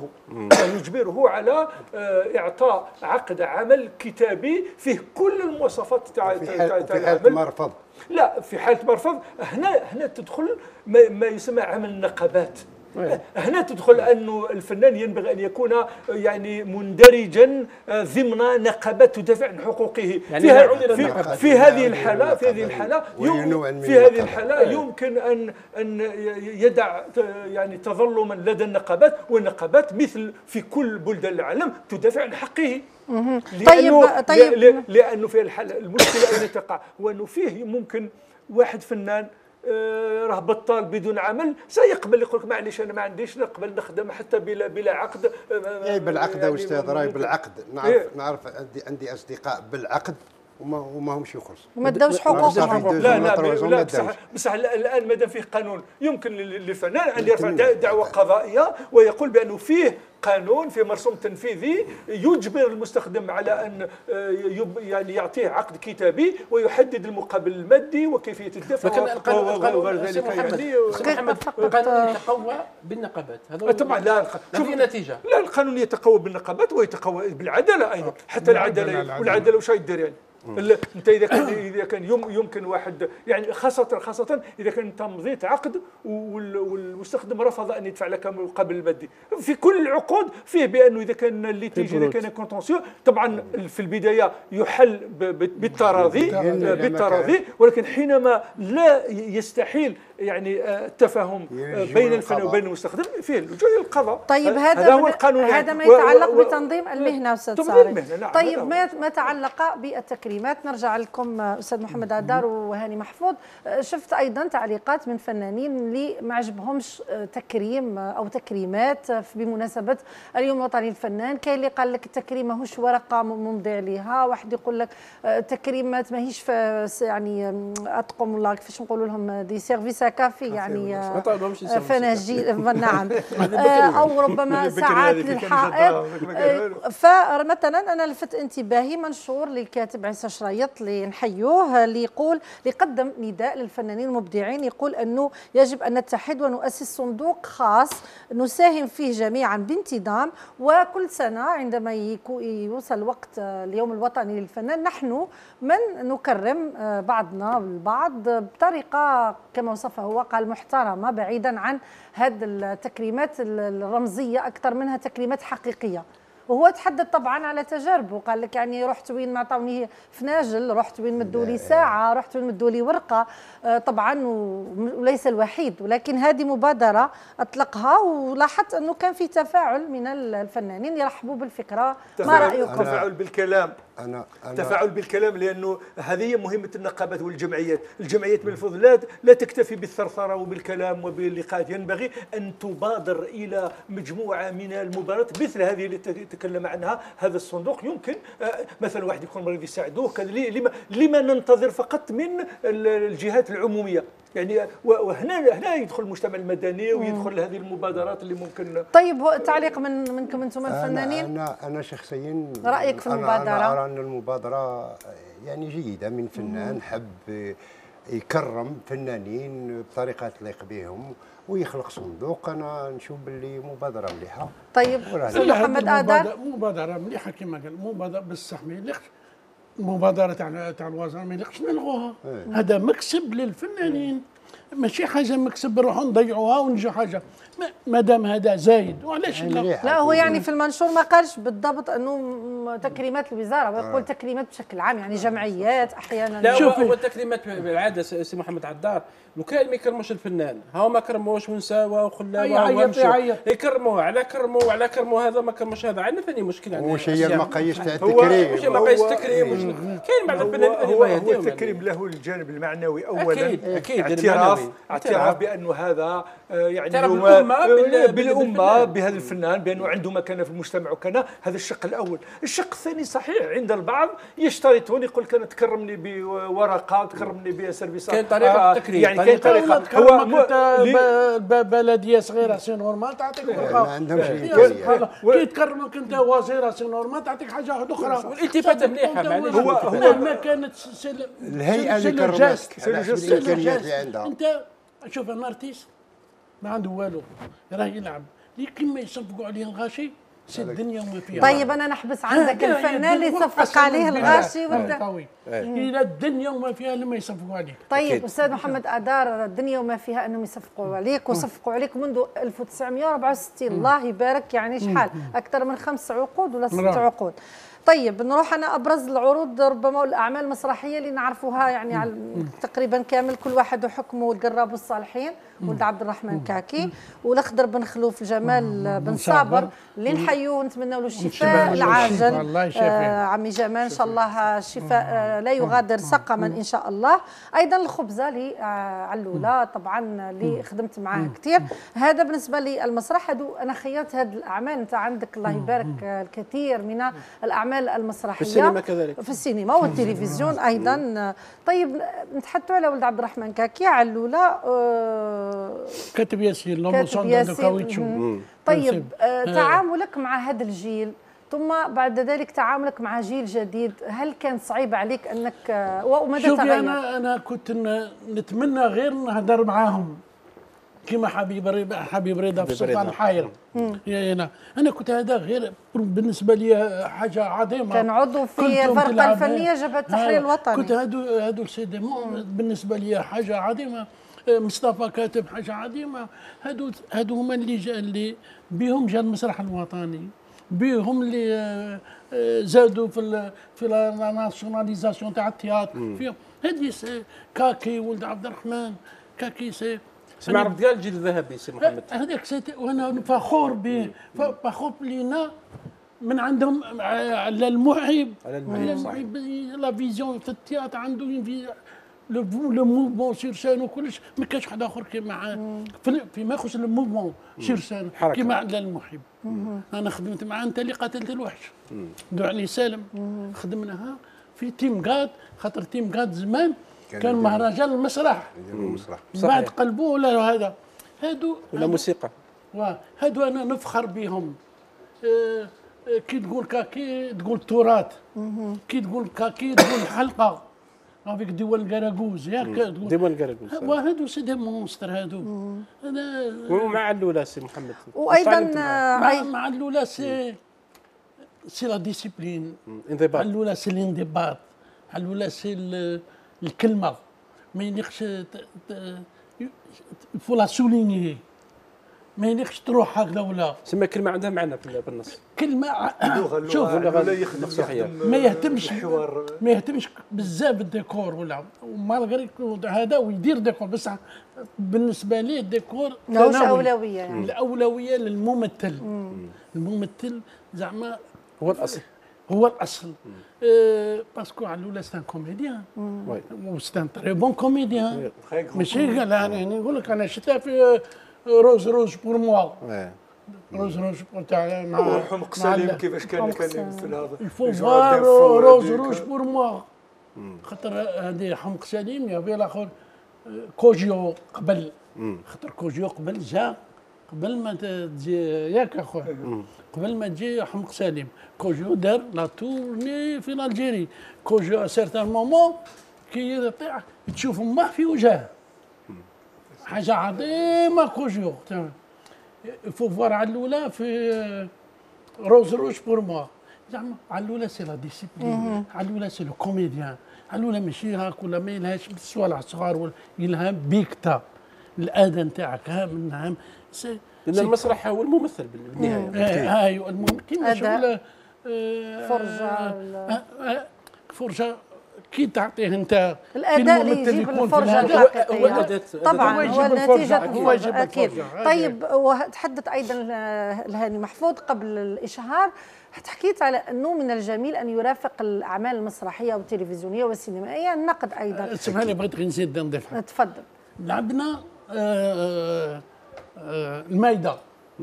يجبره على اعطاء عقد عمل كتابي فيه كل المواصفات تاع في حاله ما رفض. لا في حاله ما رفض هنا تدخل ما يسمى عمل النقابات. هنا تدخل أنه الفنان ينبغي أن يكون يعني مندرجا ضمن نقابات تدافع عن حقوقه. يعني في هذه الحالة يمكن أن يدع يعني تظلما لدى النقابات، والنقابات مثل في كل بلدان العالم تدافع عن حقه. لأنه في الحالة المشكلة أين تقع، وأنه فيه ممكن واحد فنان راه بطال بدون عمل سيقبل، يقول لك معليش انا ما عنديش نقبل نخدم حتى بلا عقد. بالعقد يا استاذ راي بالعقد. نعرف عندي اصدقاء بالعقد وما همش يخلص وما داوش حقوقهم. لا بصح الان مادام فيه قانون يمكن للفنان ان يرفع دعوى قضائيه ويقول بانه فيه قانون، في مرسوم تنفيذي يجبر المستخدم على ان يعني يعطيه عقد كتابي ويحدد المقابل المادي وكيفيه الدفع. لكن القانون يتقوى بالنقابات، هذا طبعا. لا شوف النتيجه. لا القانون يتقوى بالنقابات ويتقوى بالعداله ايضا، حتى العداله والعداله واش يدير يعني؟ انت اذا كان يمكن واحد يعني خاصه اذا كان انت مضيت عقد والمستخدم رفض ان يدفع لك مقابل المادي. في كل العقود فيه بانه اذا كان الليتيج اذا كان كونتونسيو طبعا في البدايه يحل بالتراضي، ولكن حينما لا يستحيل يعني التفاهم بين الفنان وبين المستخدم فيه اللجوء الى القضاء. طيب هذا هو القانون. هذا ما يتعلق بتنظيم المهنه استاذ ساري. نعم. طيب ما تعلق بالتكريمات، نرجع لكم استاذ محمد عدار وهاني محفوظ. شفت ايضا تعليقات من فنانين اللي ما عجبهمش تكريم او تكريمات بمناسبه اليوم الوطني للفنان. كاين اللي قال لك التكريم ماهوش ورقه ممضي عليها، واحد يقول لك تكريمات ماهيش يعني اطقم والله كيفاش نقولوا لهم دي سيرفيس كافي يعني فناجي نعم او ربما ساعات للحائط. فمثلا انا لفت انتباهي منشور للكاتب عيسى شريط اللي نحيوه، اللي يقول قدم نداء للفنانين المبدعين، يقول انه يجب ان نتحد ونؤسس صندوق خاص نساهم فيه جميعا بانتظام، وكل سنه عندما يوصل وقت اليوم الوطني للفنان نحن من نكرم بعضنا البعض بطريقه كما وصفها هو قال محترمه، بعيدا عن هذه التكريمات الرمزيه اكثر منها تكريمات حقيقيه. وهو تحدث طبعا على تجاربه، قال لك يعني رحت وين ما عطوني فناجل، رحت وين مدوا لي ساعه، رحت وين مدوا لي ورقه. طبعا وليس الوحيد، ولكن هذه مبادره اطلقها ولاحظت انه كان في تفاعل من الفنانين يرحبوا بالفكره. ما رايكم؟ تفاعل بالكلام. أنا تفاعل بالكلام، لانه هذه هي مهمه النقابات والجمعيات. الجمعيات من الفضل لا تكتفي بالثرثره وبالكلام وباللقاءات، ينبغي ان تبادر الى مجموعه من المبادرات مثل هذه اللي تكلم عنها هذا الصندوق. يمكن مثلا واحد يكون مريض يساعدوه، لما ننتظر فقط من الجهات العموميه؟ يعني وهنا يدخل المجتمع المدني ويدخل هذه المبادرات اللي ممكن. طيب تعليق منكم انتم الفنانين؟ انا شخصيا رايك في المبادره؟ انا ارى ان المبادره يعني جيده من فنان حب يكرم فنانين بطريقه تليق بهم ويخلق صندوق. انا نشوف باللي مبادره مليحه. طيب محمد آدار، مبادره مليحه كما قال، مبادره بصح ما يليقش المبادره تاع الوزاره ما يليقش نلغوها. هذا مكسب للفنانين، ماشي حاجه مكسب نروحوا نضيعوها ونجي حاجه. ما دام هذا زايد وعلاش لا هو يعني في المنشور ما قالش بالضبط انه تكريمات الوزاره، ويقول تكريمات بشكل عام، يعني جمعيات احيانا. لا هو التكريمات بالعاده سي محمد عدار لو كان ما يكرموش الفنان، هاو ما كرموش ونساوى وخلاوى يكرموه على كرموا هذا ما كرموش هذا. عندنا ثاني مشكله، واش هي المقاييس تاع التكريم؟ واش مقاييس التكريم؟ كاين بعض الفنانين هو التكريم له الجانب المعنوي اولا. اكيد اعتراف بانه هذا يعني بالامه بهذا الفنان، بانه عنده مكانه في المجتمع وكذا. هذا الشق الاول. الشق الثاني صحيح عند البعض يشترطون، يقول لك تكرمني بورقه، تكرمني بسيرفيسات. كاين طريقه التكريم، يعني كاين طريقه. هو بلديه صغيره سي نورمال تعطيك ورقه، ما عندهمش كي تكرمك انت وزيره سي نورمال تعطيك حاجه واحده اخرى. والالتفاته مليحه معليش. مهما كانت الهيئه اللي كرمت الامكانيات اللي عندها. انت شوف ان ارتيست ما عنده والو، راه يلعب لكن ما يصفقوا عليه الغاشي سي الدنيا وما فيها. طيب انا نحبس عندك الفنان اللي يصفق عليه الغاشي الى الدنيا وما فيها لما يصفقوا عليك. طيب استاذ محمد آدار، الدنيا وما فيها انهم يصفقوا عليك، وصفقوا عليك منذ 1964. الله يبارك، يعني شحال اكثر من 5 عقود ولا 6 عقود. طيب نروح انا ابرز العروض ربما والاعمال المسرحيه اللي نعرفوها يعني تقريبا كامل، كل واحد وحكمه، والقراب والصالحين، ولد عبد الرحمن كاكي، والاخضر بن خلوف جمال بن صابر اللي نحيوه ونتمنوا له الشفاء العاجل. عمي جمال ان شاء الله شفاء لا يغادر سقما ان شاء الله. ايضا الخبزه لعلوله طبعا اللي خدمت معاه كثير. هذا بالنسبه للمسرح. انا خيرت هذه الاعمال، انت عندك الله يبارك الكثير من الاعمال المسرحيه في السينما كذلك، في السينما والتلفزيون ايضا. طيب نتحدثوا على ولد عبد الرحمن كاكي، علوله كاتب ياسين لومو سوندو كاويتشو. طيب تعاملك مع هذا الجيل ثم بعد ذلك تعاملك مع جيل جديد، هل كان صعيب عليك انك وماذا تغير؟ شوفي انا كنت نتمنى غير نهضر معاهم كما حبيب رضا في سلطان الحاير. انا كنت هذا غير بالنسبه لي حاجه عظيمه. كان عضو في الفرقه الفنيه جبهه التحرير الوطني. كنت هادو السيد بالنسبه لي حاجه عظيمه. مصطفى كاتب حاجه عظيمه. هادو هما اللي بهم جا المسرح الوطني، بهم اللي زادوا في لا ناسيوناليزاسيون تاع التياتر. فيهم هذه كاكي ولد عبد الرحمن كاكي سمع عرفت قال الجيل الذهبي سي محمد. هذاك وانا فخور به، فخور لينا من عندهم على المحب لا فيزيون في التياتر عنده لو موفمون سير سان وكلش. ما كانش حد اخر كيما فيما يخص الموفمون سير سان كيما على المحب. انا خدمت معاه، انت اللي قتلت الوحش دو علي سالم، خدمناها في تيم قاد، خاطر تيم قاد زمان كان مهرجان المسرح بعد قلبوه ولا هذا هادو ولا موسيقى. هادو انا نفخر بهم. كي تقول كاكي تقول تراث، كي تقول كاكي تقول حلقه افيك ديوان كراكوز ياك ديوان كراكوز. وهادو سيدي مونستر هادو. ومع علوله سي محمد. وايضا مع علوله سي لا ديسيبلين، انضباط. علوله سي الانضباط، علوله سي الكلمه ما يليقش فو لا سولينيي. ما يليقش تروح هكذا ولا. سما كلمه عندها معنى بالنص. كلمه شوف ما يهتمش بزاف بالديكور ولا ومالغري هذا ويدير ديكور بس بالنسبه ليه الديكور ماهوش اولويه يعني. الاولويه للممثل. الممثل زعما هو الاصل. هو الاصل. باسكو علولا سان كوميديان وستان تري بون كوميديان ماشي قال يعني نقول لك انا شفتها في روز بور موا روز تاع مع حمق سليم كيفاش كان يمثل هذا الفوفوار روز بور موا خاطر هذه حمق سليم يا بي الاخر كوجيو قبل خاطر كوجيو قبل جا قبل ما تجي ياك اخويا قبل ما تجي حمق سليم كوجيو دار لا تورني في الجيري كوجيو سيرتان مومون كي يطيع تشوف امه في وجهه حاجه عظيمه كوجيو فوفوار علوله في روز بور موا زعما علوله سي لا ديسيبلين علوله سي لو كوميديان علوله ماشي هاك ولا ما يلهاش بالصوالح صغار ولا يلهم بيكتا الاذى نتاعك من عام لان المسرح هو الممثل بالنهايه. ايوه الممثل كيما شغل فرجه كي تعطيه انت الاداء اللي يجيب الفرجه الحقيقيه طبعا هو نتيجه اكيد. طيب وتحدث ايضا الهاني محفوظ قبل الاشهار حكيت على انه من الجميل ان يرافق الاعمال المسرحيه والتلفزيونيه والسينمائيه النقد ايضا. اسمح بغيت نزيد نضيف. تفضل. لعبنا المايده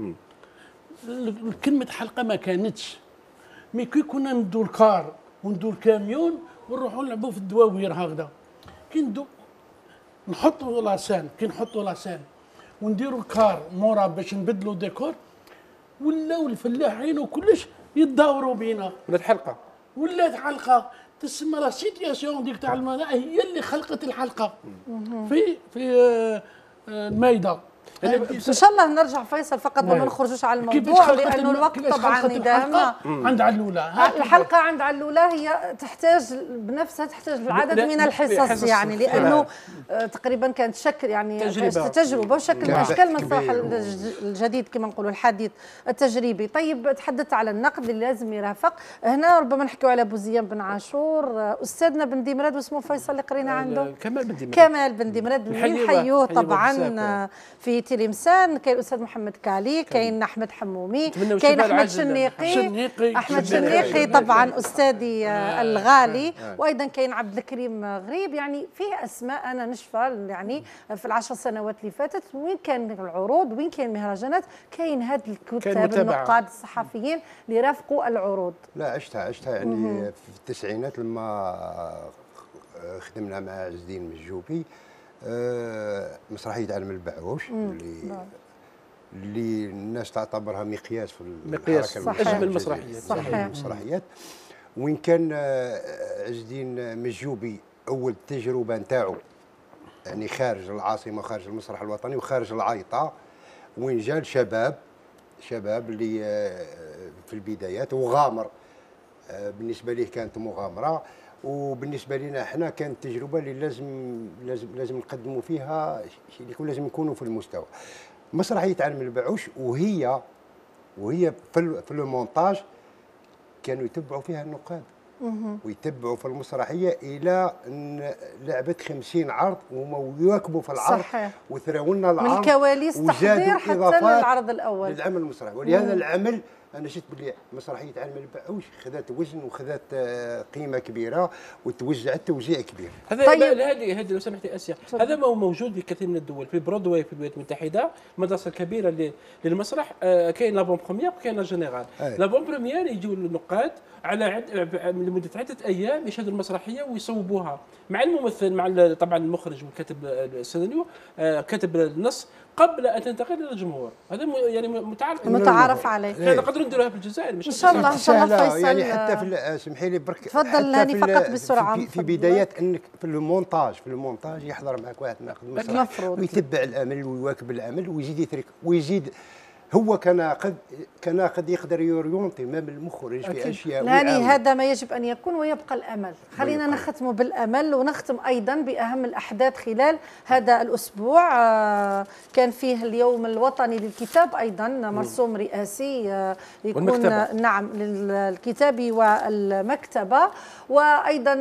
كلمه حلقه ما كانتش مي كي كنا ندور كار وندور كاميون ونروحوا نلعبوا في الدواوير هكذا كي نحطوا لاسان ونديروا الكار مورا باش نبدلوا ديكور ولاو الفلاحين وكلش يتداوروا بينا. ولات حلقه تسمى لا سيتياسيون ديك تاع الماء هي اللي خلقت الحلقه في المايده. ان شاء الله نرجع فيصل فقط وما نخرجوش على الموضوع لانه الوقت طبعا يداهمنا. عند علوله الحلقه عند علوله هي تحتاج بنفسها تحتاج العدد من الحصص يعني لانه تقريبا كانت شكل يعني تجربه وشكل من اشكال المسرح الجديد كما نقولوا الحديث التجريبي. طيب تحدثت على النقد اللي لازم يرافق هنا ربما نحكيو على بوزيان بن عاشور استاذنا بن ديمراد واسمه فيصل اللي قرينا عنده كمال بن ديمراد نحيوه طبعا في تلمسان. كاين الاستاذ محمد كالي كاين احمد حمومي كاين احمد شنيقي طبعا استاذي الغالي وايضا كاين عبد الكريم غريب. يعني فيه اسماء انا نشفى يعني في العشر سنوات اللي فاتت وين كان العروض وين كان المهرجانات كاين هاد الكتاب النقاد الصحفيين اللي رافقوا العروض. لا عشتها يعني في التسعينات لما خدمنا مع عز الدين المجوبي مسرحيه عالم البعوش اللي الناس تعتبرها مقياس في اجمل المسرحيات وين كان عز الدين مجوبي اول تجربه نتاعو يعني خارج العاصمه خارج المسرح الوطني وخارج العايطه وين جا الشباب اللي في البدايات وغامر بالنسبه ليه كانت مغامره وبالنسبه لنا احنا كانت تجربه اللي لازم نقدموا فيها شيء اللي لازم نكونوا في المستوى. مسرحيه عالم البعوش وهي في المونتاج كانوا يتبعوا فيها النقاد ويتبعوا في المسرحيه الى ان لعبت 50 عرض وما يواكبوا في العرض وثراوا لنا العرض من الكواليس تحضير حتى للعرض الاول للعمل المسرحي. ولهذا العمل انا شفت بلي مسرحيه عالم البعوش خذت وزن وخذت قيمه كبيره وتوزعت توزيع كبير. هذا طيب هذه لو سمحتي اسيا هذا ما هو موجود في كثير من الدول في برودواي في الولايات المتحده المدرسه الكبيره للمسرح كاين لابون بروميير وكاين لا جينيرال. لابون بروميير يجوا النقاد على لمده عده ايام يشاهدوا المسرحيه ويصوبوها مع الممثل مع طبعا المخرج وكاتب السيناريو كاتب النص قبل ان تنتقل الى الجمهور. هذا يعني متعارف عليه. نقدروا نديروها في الجزائر ان شاء الله فيصل يعني حتى في اسمحي لي برك تفضل هاني فقط بسرعه في بدايات انك في المونتاج يحضر معك واحد ناقد مسرح ويتبع العمل ويواكب العمل ويزيد يترك ويزيد هو كان قد يقدر يوريونتي مام المخرج في اشياء. يعني هذا ما يجب ان يكون، ويبقى الامل. خلينا نختم بالامل ونختم ايضا باهم الاحداث خلال هذا الاسبوع. كان فيه اليوم الوطني للكتاب ايضا مرسوم رئاسي يكون والمكتبة. نعم للكتاب والمكتبه، وايضا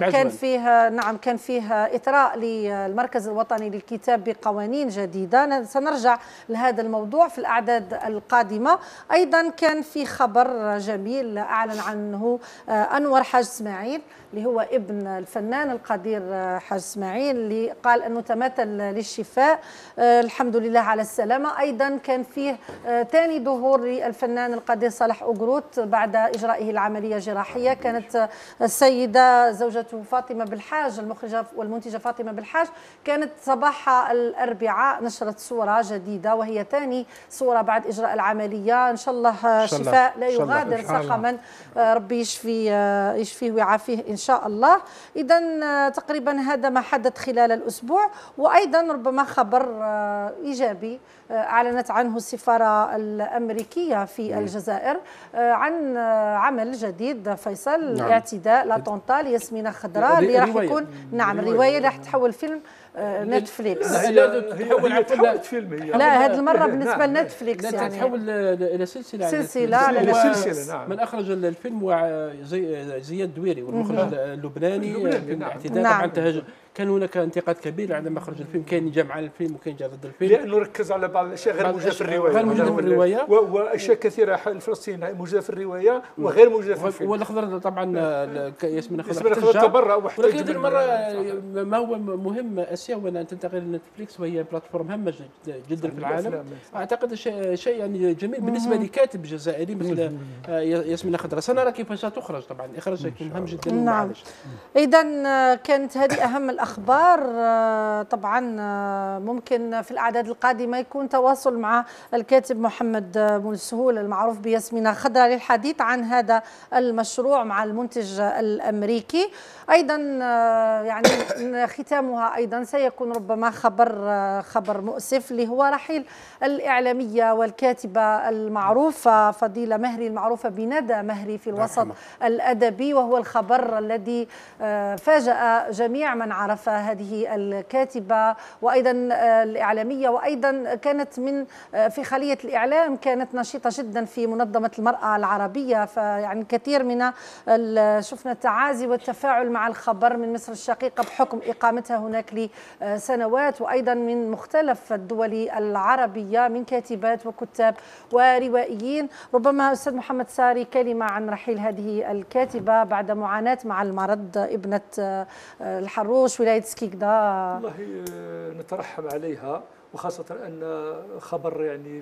كان فيه اثراء للمركز الوطني للكتاب بقوانين جديده. سنرجع لهذا الموضوع في الاعداد القادمة. أيضا كان في خبر جميل أعلن عنه أنور حاج اسماعيل اللي هو ابن الفنان القدير حاج اسماعيل، اللي قال أنه تماثل للشفاء. الحمد لله على السلامة. أيضا كان فيه ثاني ظهور للفنان القدير صالح أقروت بعد إجرائه العملية الجراحية. كانت السيدة زوجته فاطمة بالحاج، المخرجة والمنتجة فاطمة بالحاج، كانت صباح الأربعاء نشرت صورة جديدة وهي ثاني صورة بعد إجراء العملية. إن شاء الله شفاء لا يغادر سقما، ربي يشفيه ويعافيه إن شاء الله. إذا تقريبا هذا ما حدث خلال الأسبوع. وأيضا ربما خبر إيجابي أعلنت عنه السفارة الأمريكية في الجزائر عن عمل جديد فيصل، اعتداء لاتونتا لياسمينة خضراء، اللي راح يكون الرواية اللي راح تحول فيلم نتفليكس. هي تحولت فيلم. لا هذه المرة بالنسبة لنتفليكس يعني تحول إلى سلسلة. نعم. من أخرج الفيلم زياد دويري والمخرج اللبناني من اعتداء. طبعا كان هناك انتقاد كبير على مخرج الفيلم، كاين جاء مع الفيلم وكاين جاء ضد الفيلم، لانه ركز على بعض الاشياء غير موجوده في الروايه. واشياء كثيره الفلسطينيه موجوده في الروايه وغير موجوده في الفيلم. والخضر طبعا ياسمين خضر تبرع، ولكن هذه المره ما هو مهم اسيا هو ان تنتقل لنتفليكس، وهي بلاتفورم هامه جدا في العالم. اعتقد شيء يعني جميل بالنسبه لكاتب جزائري مثل ياسمين خضر. سنرى كيف ستخرج، طبعا الاخراج سيكون مهم جدا. نعم. اذا كانت هذه اهم الاخبار. طبعا ممكن في الاعداد القادمه يكون تواصل مع الكاتب محمد بن سهول المعروف بياسمينة خضراء للحديث عن هذا المشروع مع المنتج الامريكي. ايضا يعني ختامها ايضا سيكون ربما خبر مؤسف، اللي هو رحيل الاعلاميه والكاتبه المعروفه فضيله مهري، المعروفه بندى مهري في الوسط الادبي، وهو الخبر الذي فاجأ جميع من عرف هذه الكاتبة وأيضا الإعلامية، وأيضا كانت في خلية الإعلام، كانت نشيطة جدا في منظمة المرأة العربية. فيعني كثير من شفنا التعازي والتفاعل مع الخبر من مصر الشقيقة بحكم إقامتها هناك لسنوات، وأيضا من مختلف الدول العربية من كاتبات وكتاب وروائيين. ربما أستاذ محمد ساري كلمة عن رحيل هذه الكاتبة بعد معاناة مع المرض، ابنة الحروش ولاية سكيكدا. والله نترحم عليها، وخاصة أن خبر يعني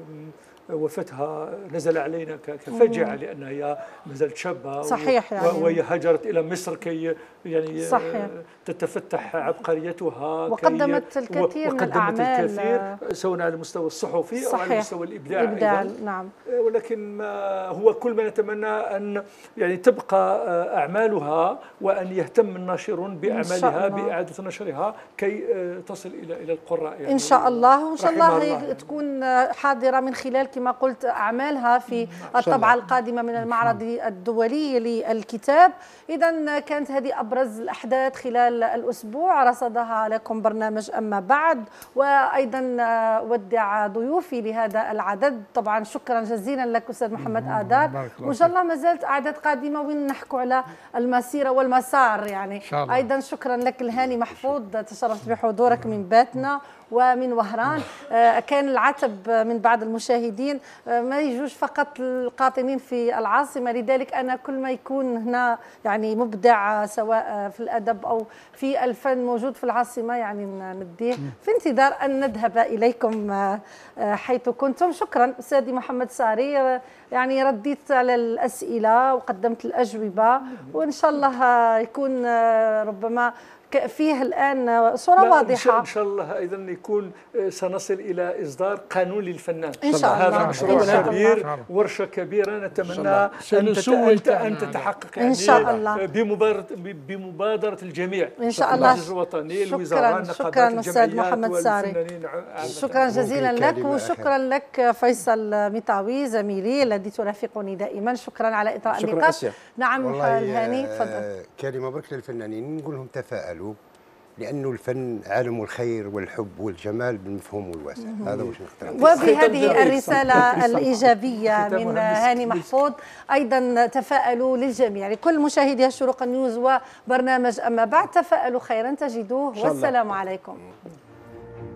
وفتها نزل علينا كفجعة، لأنها هي ما زالت شابة. صحيح يعني. وهي هاجرت إلى مصر كي يعني صحيح. تتفتح عبقريتها، وقدمت الكثير من الأعمال سواء على المستوى الصحفي أو على المستوى الإبداعي أيضا. نعم. ولكن هو كل ما نتمنى أن يعني تبقى أعمالها، وأن يهتم الناشرون بأعمالها بإعادة نشرها كي تصل إلى القراء يعني. إن شاء الله، وإن شاء الله تكون حاضرة من خلال كما قلت أعمالها في الطبعة القادمة من المعرض الدولي للكتاب. إذا كانت هذه أبرز الأحداث خلال الأسبوع رصدها لكم برنامج أما بعد، وأيضا ودع ضيوفي لهذا العدد. طبعا شكرا جزيلا لك أستاذ محمد آدار، وإن شاء الله ما زالت أعداد قادمة وين نحكوا على المسيرة والمسار يعني. أيضا شكرا لك الهاني محفوظ، تشرفت بحضورك من باتنا ومن وهران. كان العتب من بعض المشاهدين ما يجوش فقط القاطنين في العاصمة، لذلك أنا كل ما يكون هنا يعني مبدع سواء في الأدب أو في الفن موجود في العاصمة يعني نديه، في انتظار أن نذهب إليكم حيث كنتم. شكرا أستاذي محمد ساري، يعني رديت على الأسئلة وقدمت الأجوبة، وإن شاء الله يكون ربما فيه الآن صورة واضحة. إن شاء الله أيضا يكون سنصل إلى إصدار قانون للفنان. إن شاء الله. هذا مشروع كبير، ورشة كبيرة نتمنى أن تتحقق يعني إن شاء الله بمبادرة الجميع، إن شاء الله. المجلس الوطني، الوزارة، شكرا أستاذ محمد ساري، شكرا جزيلا لك، وشكرا لك فيصل مطاوي زميلي الذي ترافقني دائما. شكرا على إطراء اللقاء. نعم الهاني تفضل. كلمة برك للفنانين، نقول لهم تفاءلوا، لأنه الفن عالم الخير والحب والجمال بالمفهوم الواسع. هذا واش نقدر. وبهذه الرسالة الإيجابية من هاني محفوظ أيضا تفاءلوا للجميع، لكل مشاهدي الشروق نيوز وبرنامج أما بعد، تفاءلوا خيرا تجدوه، والسلام عليكم.